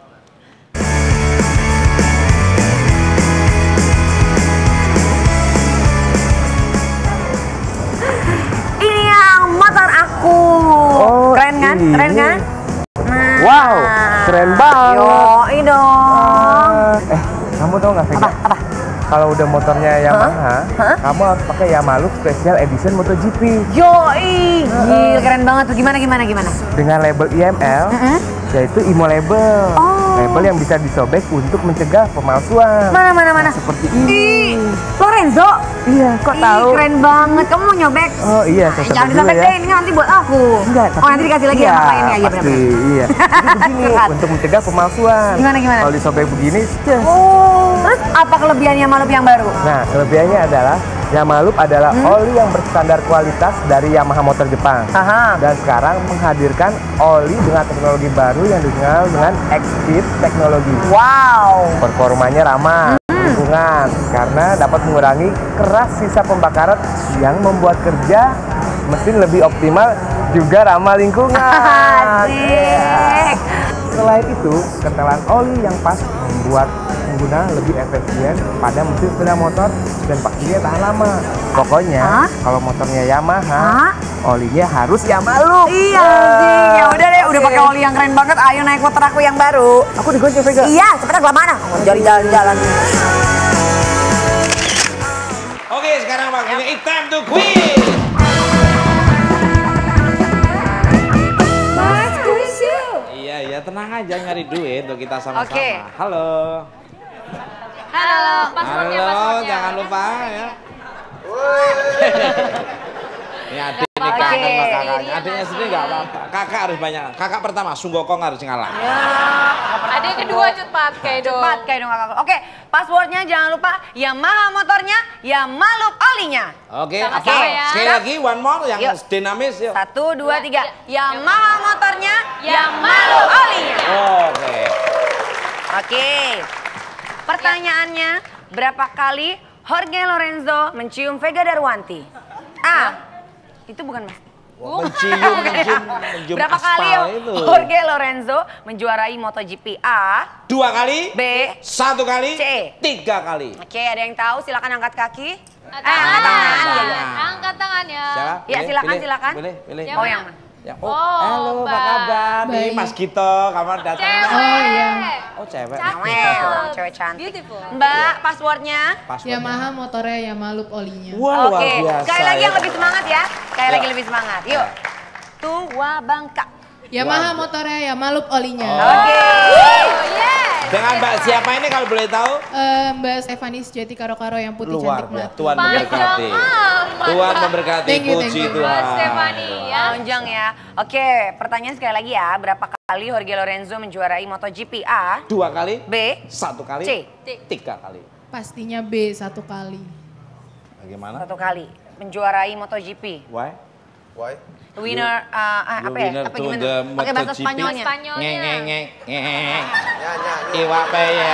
Ini yang motor aku. Keren kan? Ini. Keren kan? Nah. Wow, keren banget. Yoi dong. Kamu tau gak Vega? Apa? Kalau udah motornya Yamaha, kamu harus pakai Yamaha Look Special Edition MotoGP. Yoi, gila keren banget tuh. Gimana? Dengan label IML, yaitu IMO label. Label yang bisa disobek untuk mencegah pemalsuan. Mana? Seperti ini. Lorenzo? Iya, kok tahu? Keren banget. Kamu mau nyobek? Oh iya, saya jangan coba dulu disobek ya. deh, ini nanti buat aku. Enggak, oh nanti dikasih lagi ya sama ini aja pasti, iya. Jadi begini, untuk mencegah pemalsuan. Gimana? Kalau disobek begini, Terus apa kelebihannya Yamaha Loop yang baru? Nah, kelebihannya adalah Yamaha Loop adalah oli yang berstandar kualitas dari Yamaha motor Jepang. Dan sekarang menghadirkan oli dengan teknologi baru yang dikenal dengan X-Speed teknologi. Wow. Performanya ramah lingkungan karena dapat mengurangi keras sisa pembakaran yang membuat kerja mesin lebih optimal, juga ramah lingkungan. Asik. Selain itu, ketelan oli yang pas membuat pengguna lebih efisien pada mesin sepeda motor dan pastinya tahan lama. Pokoknya kalau motornya Yamaha, olinya harus Yamaha Loop. Iya sih, ya udah deh, udah pakai oli yang keren banget. Ayo naik motor aku yang baru. Aku digonceng Vega. Iya, cepetan kemana? Mau cari jalan-jalan. Oke, sekarang waktunya It's time to quiz. Mas, quiz yuk. Iya, tenang aja nyari duit untuk kita sama-sama. Oke. Halo. Passwordnya. Jangan lupa ya. Ini adik nih kangen sama kakaknya. Adiknya sendiri nggak apa-apa. Kakak harus banyak. Kakak pertama, Sunggokong harus ngalah. Ada yang kedua cepat kayak dong. Kakak. Oke, passwordnya jangan lupa Yamaha motornya, Yamaha Loop olinya. Oke, Sama-sama ya. sekali lagi one more yang Yuk. dinamis yuk. 1, 2, 3. Yamaha motornya, Yamaha Loop olinya. Oke. Pertanyaannya, berapa kali Jorge Lorenzo mencium Vega Darwanti? A. Itu bukan Mas. Mencium Berapa kali itu. Jorge Lorenzo menjuarai MotoGP? A. 2 kali. B. 1 kali. C. 3 kali. Oke, ada yang tahu? Silakan angkat kaki. Angkat tangannya. Ya, silakan. Boleh. Oh, yang mana? Ya, halo, apa kabar? Ini Mas Gito, kamu datang. Oh iya. Oh, cewek. Cewek cantik. Mbak, passwordnya? Yamaha motornya Yamaha loop olinya. Wah, luar Oke, biasa. sekali lagi yang lebih semangat ya. Sekali Ya. lagi lebih semangat. Yuk. Tua Bangka. Yamaha motornya Yamaha loop olinya. Oke. Dengan Mbak siapa ini kalau boleh tahu? Mbak Stephanie Sujati Karo-Karo yang putih Luar cantik biasa. melati. Tuhan memberkati. Tuhan memberkati. Thank you, Puji thank you. Tuhan. Panjang ya. Oke, pertanyaan sekali lagi ya. Berapa kali Jorge Lorenzo menjuarai MotoGP? A. 2 kali. B. 1 kali. C. 3 kali. Pastinya B 1 kali. Bagaimana? 1 kali menjuarai MotoGP. Why? Winner, apa ya? Winner Apa to gimana? the Pakai bahasa MotoGP. Spanyolnya. Ngeng. Iwak peye.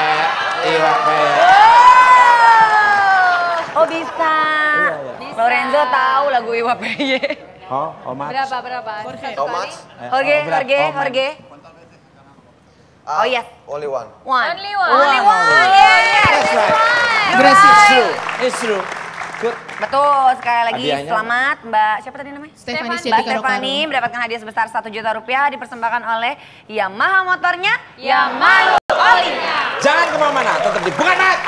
Oh bisa. Lorenzo tahu lagu Iwa Peye. Oh, much? Berapa? How much? Jorge. Oh yes. Only one. Only one. Only one. Yes. That's right. Berhasil. It's true. Good. Betul, sekali lagi Hadiahnya selamat Mbak, siapa tadi namanya? Stephanie Mbak Sujati Karo-Karo. Stephanie mendapatkan hadiah sebesar Rp1 juta dipersembahkan oleh Yamaha motornya, Yamaha olinya. Jangan kemana-mana, tetap di Bukan Mat.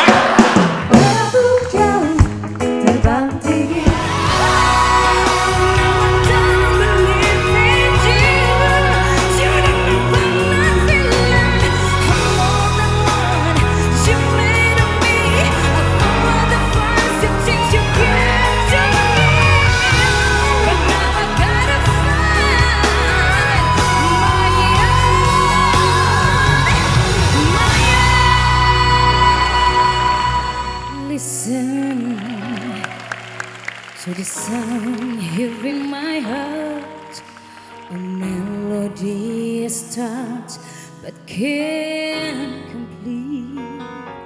Listen to the sound here in my heart. A melody starts but can't complete.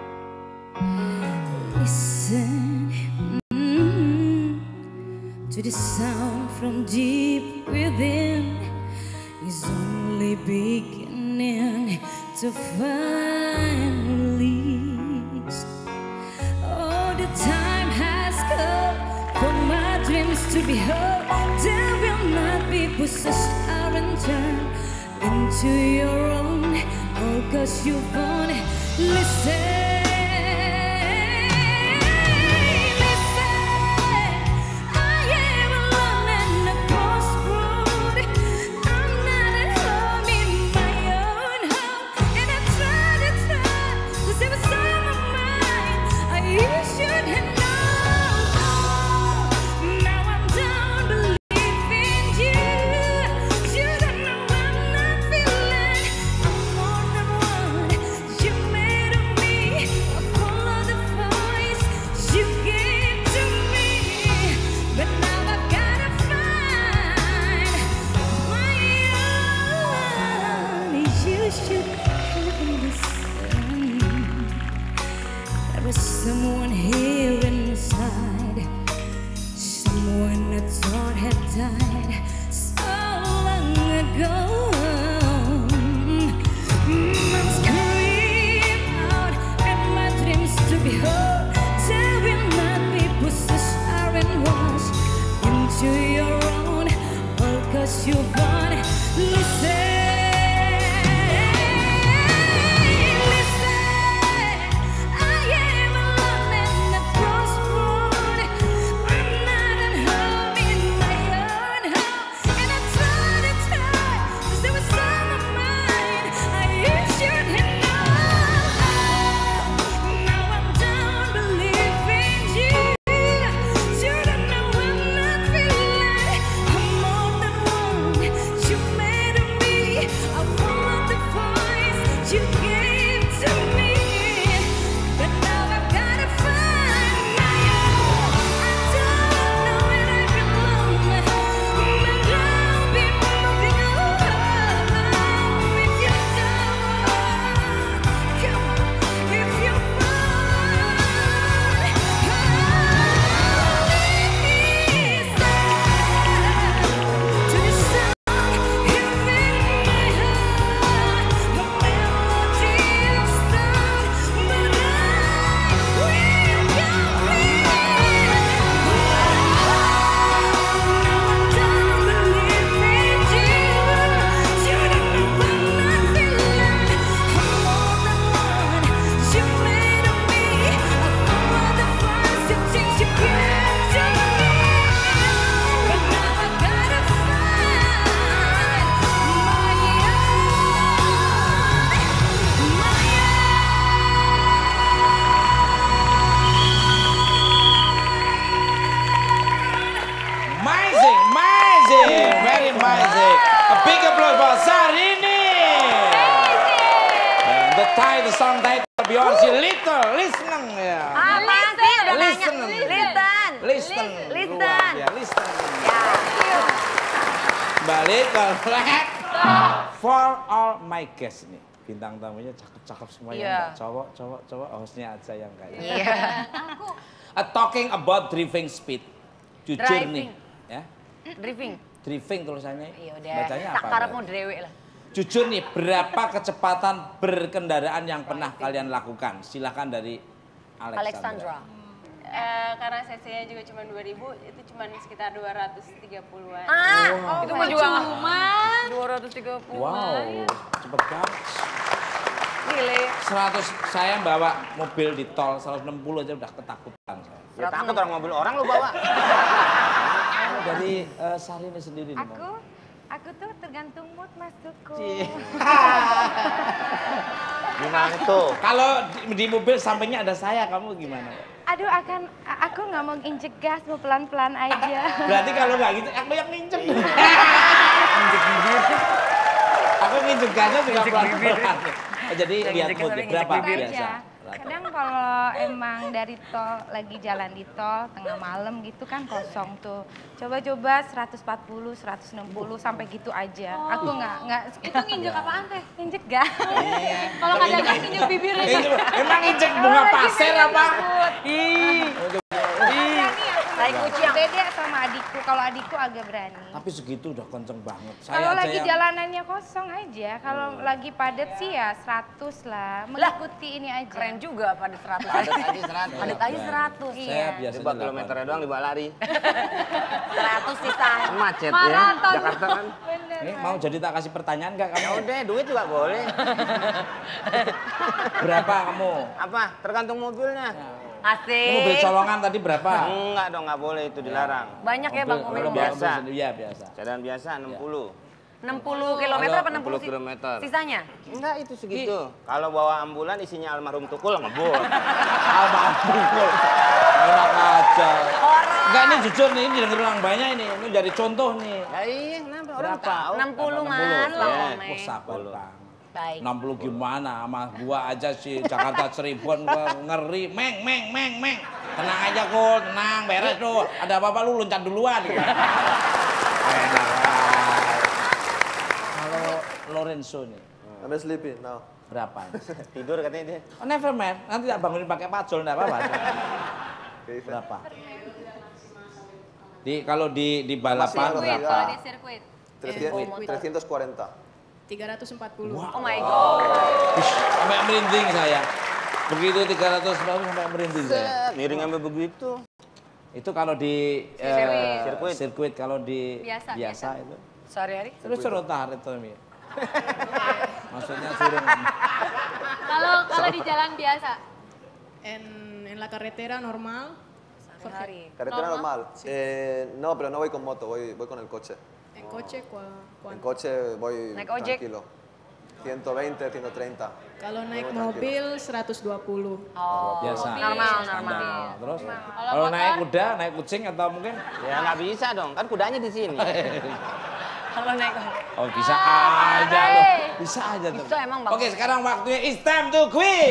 Listen to the sound from deep within. Is only beginning to find release. Oh, the time has come for my dreams to be heard. They will not be possessed and turned into your own. Oh, 'cause you won't listen. applause buat Syahrini. The song title Beyonce Little, listen ya. Apa sih? Udah nanya. Listen. Listen. Ya, listen. Balik ke For all my guests nih. Bintang tamunya cakep-cakep semuanya. Cowok, hostnya aja yang kayak. Iya. Talking about driving speed. Jujur nih. Ya. Driving tulisannya. Iya udah. Bacanya apa? Sakarep mau drewek lah. Jujur nih, berapa kecepatan berkendaraan yang pernah kalian lakukan? Silakan dari Alexandra. Karena cc-nya juga cuma 2000, itu cuma sekitar 230-an. Itu mah juga cuman 230. Wow, cepet banget. Gile. 100, saya bawa mobil di tol 160 aja udah ketakutan saya. Ya takut orang mobil orang lu bawa. Dari Syahrini sendiri nih. Aku tuh tergantung mood masukku. Gimana tuh? Kalau di mobil sampingnya ada saya, kamu gimana? Aduh, aku nggak mau injek gas, mau pelan-pelan aja. Berarti kalau nggak gitu, aku yang nginjek. Injek bibir. Aku nginjek gasnya juga pelan-pelan. Jadi lihat mood berapa biasa? Kadang kalau emang dari tol, lagi jalan di tol, tengah malam gitu kan kosong tuh. Coba-coba 140, 160 sampai gitu aja. Aku nggak. Itu nginjek apaan teh? Injek gas. Kalau nggak ada gas nginjek bibir aja. Emang injek bunga pasir apa? Tai kucing. Beda sama adikku. Kalau adikku agak berani. Tapi segitu udah kenceng banget. Kalau lagi jalanannya kosong aja. Kalau lagi padat sih ya 100 lah. Mengikuti ini aja. Keren juga pada 100. Padat aja 100. Saya biasa 4 kilometer doang dibawa lari. 100 sisa. Macet ya. Jakarta kan. Ini mau jadi tak kasih pertanyaan nggak kamu? Ya udah, duit juga boleh. Berapa kamu? Apa? Tergantung mobilnya. Asik. Mobil colongan tadi berapa? Enggak dong, nggak boleh itu dilarang. Banyak ya Bang mobil. Biasa. Iya biasa. Sedan biasa 60. 60 kilometer apa 60 kilometer. Sisanya? Enggak, itu segitu. Kalau bawa ambulan isinya almarhum tukul ngebut. Almarhum tukul. Enak aja. Enggak, ini jujur nih, ini denger orang banyak ini. Ini dari contoh nih. Ya iya, kenapa? Orang Berapa? tahu. 60 Mas, Bang Ome. Oh, sabar Bang. Baik. 60 gimana? Sama gua aja sih Jakarta Seribuan gua ngeri. Meng. Tenang aja Kul, tenang, beres tuh. Ada apa-apa lu loncat duluan. Enak. Kalau Lorenzo nih. I'm sleeping now. Berapa? Tidur katanya dia. Oh, never mind. Nanti tak bangunin pakai pacul, enggak apa-apa. Berapa? Kalau di balapan berapa? Kalau di sirkuit. 340. 340. Oh my God. Sampai merinding saya. Begitu 300 sampai merinding saya. Miring sampai begitu. Itu kalau di sirkuit, kalau di biasa itu. Sehari-hari? Terus suruh tarik itu Mi. Maksudnya suruh. Kalau di jalan biasa. En la carretera normal. Sehari. ¿Carretera normal? No, pero no voy con moto, voy con el coche. En coche, En coche voy Naik ojek. tranquilo. 120, 130. Kalau naik mobil 120. Oh, Biasa. normal. Terus kalau naik kuda, naik kucing atau mungkin? Ya nggak bisa dong, kan kudanya di sini. Kalau naik. Oh bisa aja loh. Bisa aja tuh. Bisa emang Bang. Oke, sekarang waktunya it's time to quiz.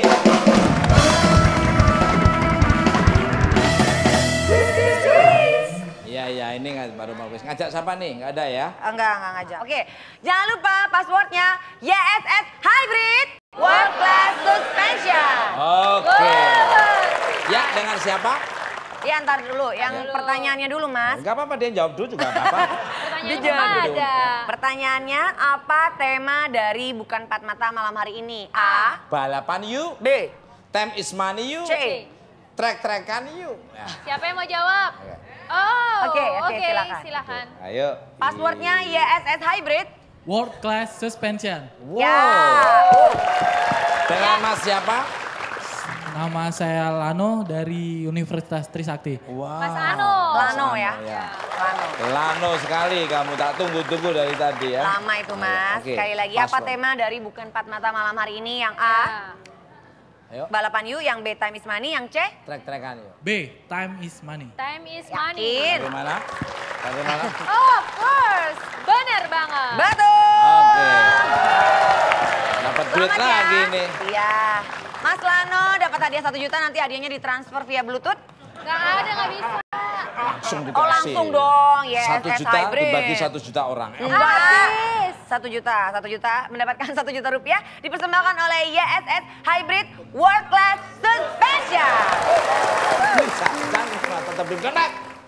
Iya, ini baru mau quiz. Ngajak siapa nih? Nggak ada ya? Enggak ngajak. Oke, jangan lupa passwordnya YSS Hybrid World Class Suspension. Oke. Ya, dengan siapa? Ya, ntar dulu. Yang pertanyaannya dulu, Mas. Nggak apa-apa, dia jawab dulu juga nggak apa-apa. Pertanyaannya, apa tema dari Bukan Empat Mata malam hari ini? A. Balapan yuk. B. Time is money yuk. C. Trek-trekan yuk. Nah, Siapa yang mau jawab? Oh, Oke, oke, silakan. ayo. Passwordnya YSS Hybrid. World Class Suspension. Wow. Ya. Dengan Mas siapa? Nama saya Lano dari Universitas Trisakti. Wow. Mas Ano. Lano ya. Lano sekali kamu, tak tunggu-tunggu dari tadi ya. Lama itu, Mas. Oke. Sekali lagi, apa Password. tema dari Bukan Empat Mata malam hari ini? Yang A. Ayo. Balapan yuk. Yang B. Time is money. Yang C. Trek-trekan yuk. B. Time is money. Time is money. Yakin? Bagaimana? Bagaimana? Of course, benar banget. Betul. Oke. Dapat duit Selamat lagi ya. nih. Iya. Mas Lano dapat hadiah 1 juta, nanti hadiahnya ditransfer via Bluetooth. Nggak ada, nggak bisa. Langsung dikasih. Oh langsung dong, yes. 1 juta Hybrid. dibagi 1 juta orang. Enggak. 1 juta mendapatkan 1 juta rupiah dipersembahkan oleh YSS Hybrid World Class Suspension. Bisa, jangan tetap dikenak.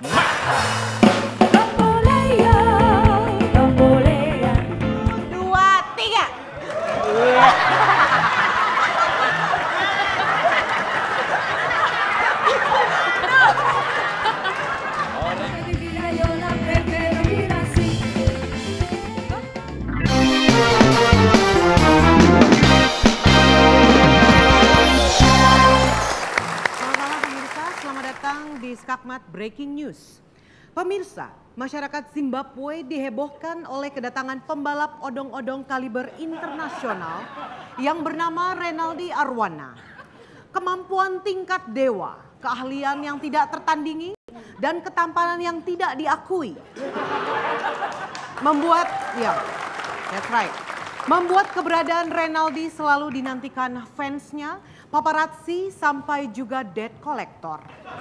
Dua, tiga. Selamat malam pemirsa, selamat datang di Skakmat Breaking News. Pemirsa, masyarakat Zimbabwe dihebohkan oleh kedatangan pembalap odong-odong kaliber internasional yang bernama Renaldi Arwana. Kemampuan tingkat dewa, keahlian yang tidak tertandingi, dan ketampanan yang tidak diakui. Membuat keberadaan Renaldi selalu dinantikan fansnya, paparazzi, sampai juga debt collector.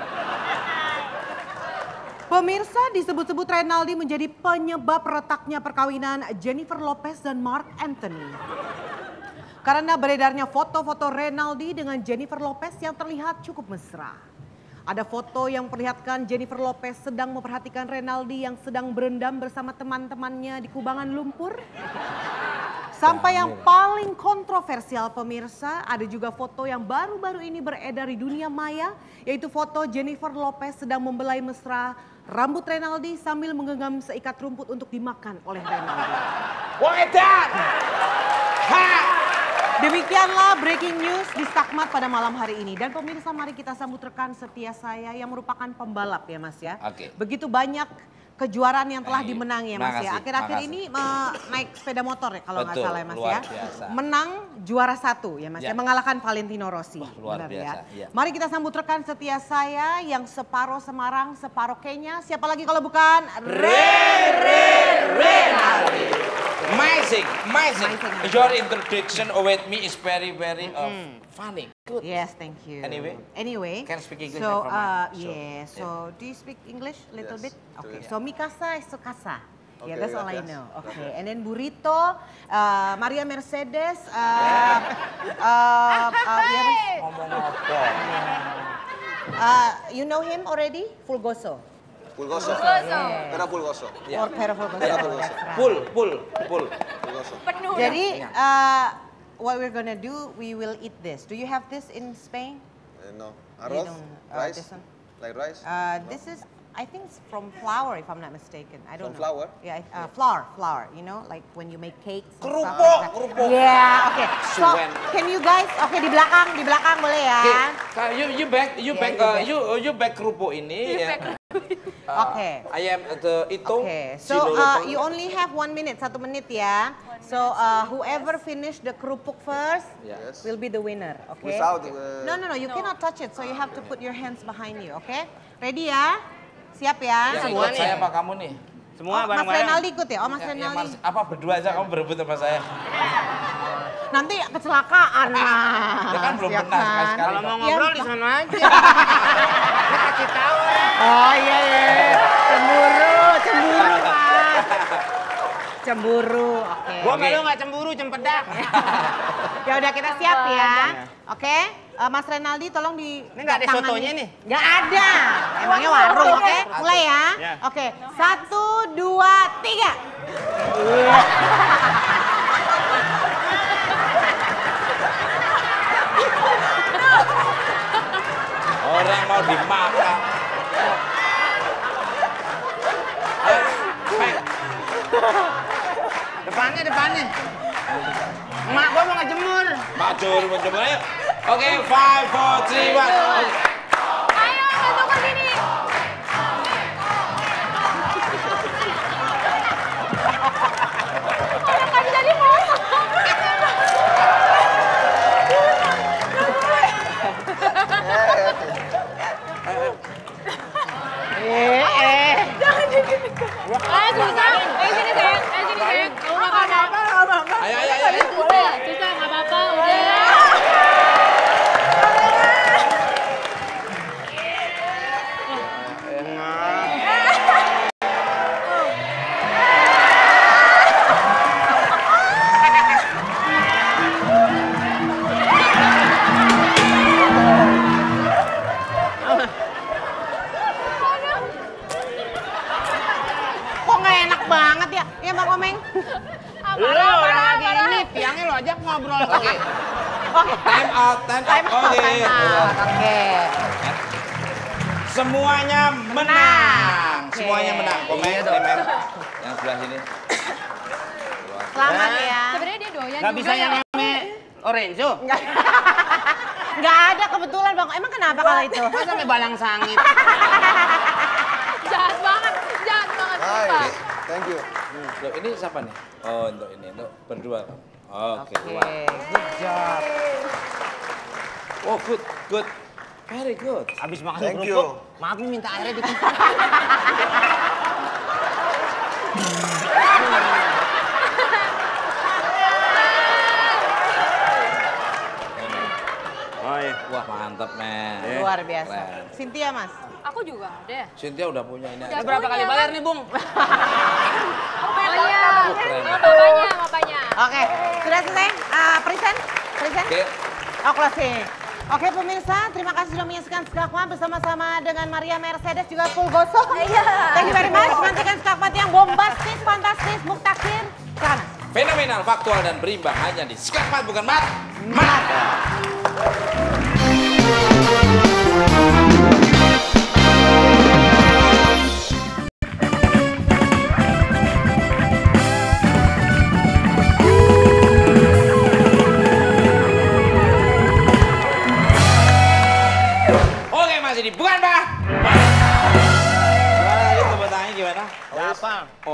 Pemirsa, disebut-sebut Renaldi menjadi penyebab retaknya perkawinan Jennifer Lopez dan Mark Anthony. Karena beredarnya foto-foto Renaldi dengan Jennifer Lopez yang terlihat cukup mesra. Ada foto yang memperlihatkan Jennifer Lopez sedang memperhatikan Renaldi yang sedang berendam bersama teman-temannya di kubangan lumpur. Sampai yang paling kontroversial pemirsa, ada juga foto yang baru-baru ini beredar di dunia maya, yaitu foto Jennifer Lopez sedang membelai mesra rambut Renaldi sambil menggenggam seikat rumput untuk dimakan oleh Renaldi. Demikianlah breaking news di Skakmat pada malam hari ini. Dan pemirsa, mari kita sambut rekan setia saya yang merupakan pembalap ya Mas ya. Oke. Begitu banyak kejuaraan yang telah dimenangi ya Mas ya. Makasih, Akhir-akhir makasih. ini naik sepeda motor ya kalau nggak Betul, salah ya Mas luar ya. biasa. Menang juara 1 ya Mas ya, Ya. mengalahkan Valentino Rossi. luar Benar biasa, ya. Mari kita sambut rekan setia saya yang separuh Semarang, separuh Kenya. Siapa lagi kalau bukan Renaldi. Amazing. Your introduction with me is very funny. Good. Yes, thank you. Anyway, can speak English so from my- so do you speak English a little Yes, bit? Okay. yeah. So Mikasa is Sukasa. Okay, Yeah, that's all I gracias. know. Okay. Gracias. And then Burrito, Maria Mercedes, Ngomong apa? you know him already? Fulgoso. Pulgoso. Yeah. Era pulgoso. Or Pero Fulgoso. Era pulgoso. That's right. Pul. Pulgoso. Jadi, what we're gonna do, we will eat this. Do you have this in Spain? No. You Arroz? don't, Rice? this one? Like rice? This is, I think it's from flour, if I'm not mistaken. I don't From know. flour? Yeah, flour. You know, like when you make cakes. and stuff Kerupuk, like that. kerupuk. Yeah, okay. So, Suwen. can you guys, di belakang boleh ya? You back kerupuk ini. ya. Okay. I am the Ito. Okay, so you only have 1 minute, 1 menit ya. So whoever finish the kerupuk first Yes. will be the winner. Okay. Without, No, you cannot touch it. So you have to put your hands behind you. Okay. Ready ya? Siap ya? Yang ikut saya apa kamu nih? Semua Mas bareng-bareng. Renaldi ikut ya? Oh Mas Renaldi. Apa berdua aja kamu berebut sama saya? Nanti kecelakaan lah. Ya kan belum Ya pernah kan? sekali-sekali. Kalau mau Ya, ngobrol di sana aja. Lu kasih tahu. Oh iya. Cemburu Mas. Cemburu, oke. Gua sama lu nggak cemburu, cempedak. Ya udah kita siap ya. Oke, Mas Renaldi tolong di. Ini nggak ada tangannya. sotonya nih? Nggak ada. Emangnya warung, oke? Mulai ya. Ya. Oke, 1, 2, 3. Orang mau dimakan. Depannya. Emak gua mau ngejemur. Majur, ayo. Oke, 5, 4, 3, 1. Ayo, untuk ke sini. Orang kan jadi ngomong. Jangan gitu. ngobrol. Oke. Time out. Oke. Semuanya menang. Semuanya menang. Komeng. Yang sebelah sini. Selamat ya. Sebenarnya dia doyan Gak juga bisa yang ya. namanya Lorenzo. Nggak ada kebetulan Bang. Emang kenapa kalau itu? Masa sampai balang sangit. Jahat banget, sumpah. Nice. Thank you. Loh, ini siapa nih? Oh, untuk ini, untuk berdua. Oke. Good job. Oh, good. Very good. Abis makan Thank kerupuk, you. maaf nih minta airnya dikit. Oh iya. Wah, mantep, men. Luar biasa. Keren. Cynthia Mas. Aku juga ada. Cynthia udah punya ini. Udah Berapa kali bayar nih, Bung? Oh iya. Keren. Bapaknya. Oke, sudah selesai? Present? Oke. Oh, closing. Oke pemirsa, terima kasih sudah menyaksikan Skakmat bersama-sama dengan Maria Mercedes juga Fulgoso. Thank you very much. Nantikan Skakmat yang bombastis, fantastis, muktakhir. Silakan. Fenomenal, faktual, dan berimbang hanya di Skakmat, bukan Mat. Oke, Mas ini bukan Pak. Gimana lagi tepuk tangannya gimana? Siapa?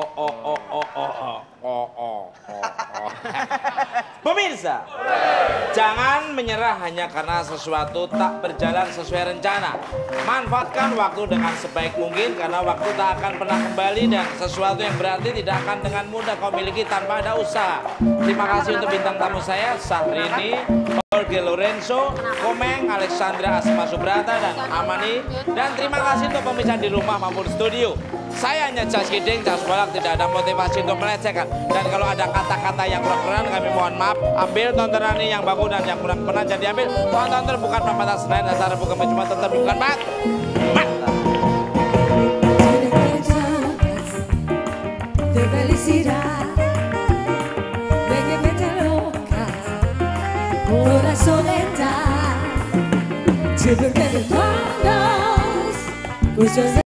Pemirsa, jangan menyerah hanya karena sesuatu tak berjalan sesuai rencana. Manfaatkan waktu dengan sebaik mungkin karena waktu tak akan pernah kembali dan sesuatu yang berarti tidak akan dengan mudah kau miliki tanpa ada usaha. Terima kasih untuk bintang tamu saya, Syahrini, Jorge Lorenzo, Komeng, Alexandra Asma Subrata, dan Amani. Dan terima kasih untuk pemirsa di rumah maupun studio. Saya hanya Jas Kiding, Jas Bolak, tidak ada motivasi untuk melecehkan. Dan kalau ada kata-kata yang kurang keren, kami mohon maaf. Ambil tontonan ini yang bagus dan yang kurang pernah jadi ambil. Tonton bukan pembatas selain dasar bukan cuma tetap bukan mat. De felicidad, ven que me te loca, por la soledad, siempre que te mandas, pues yo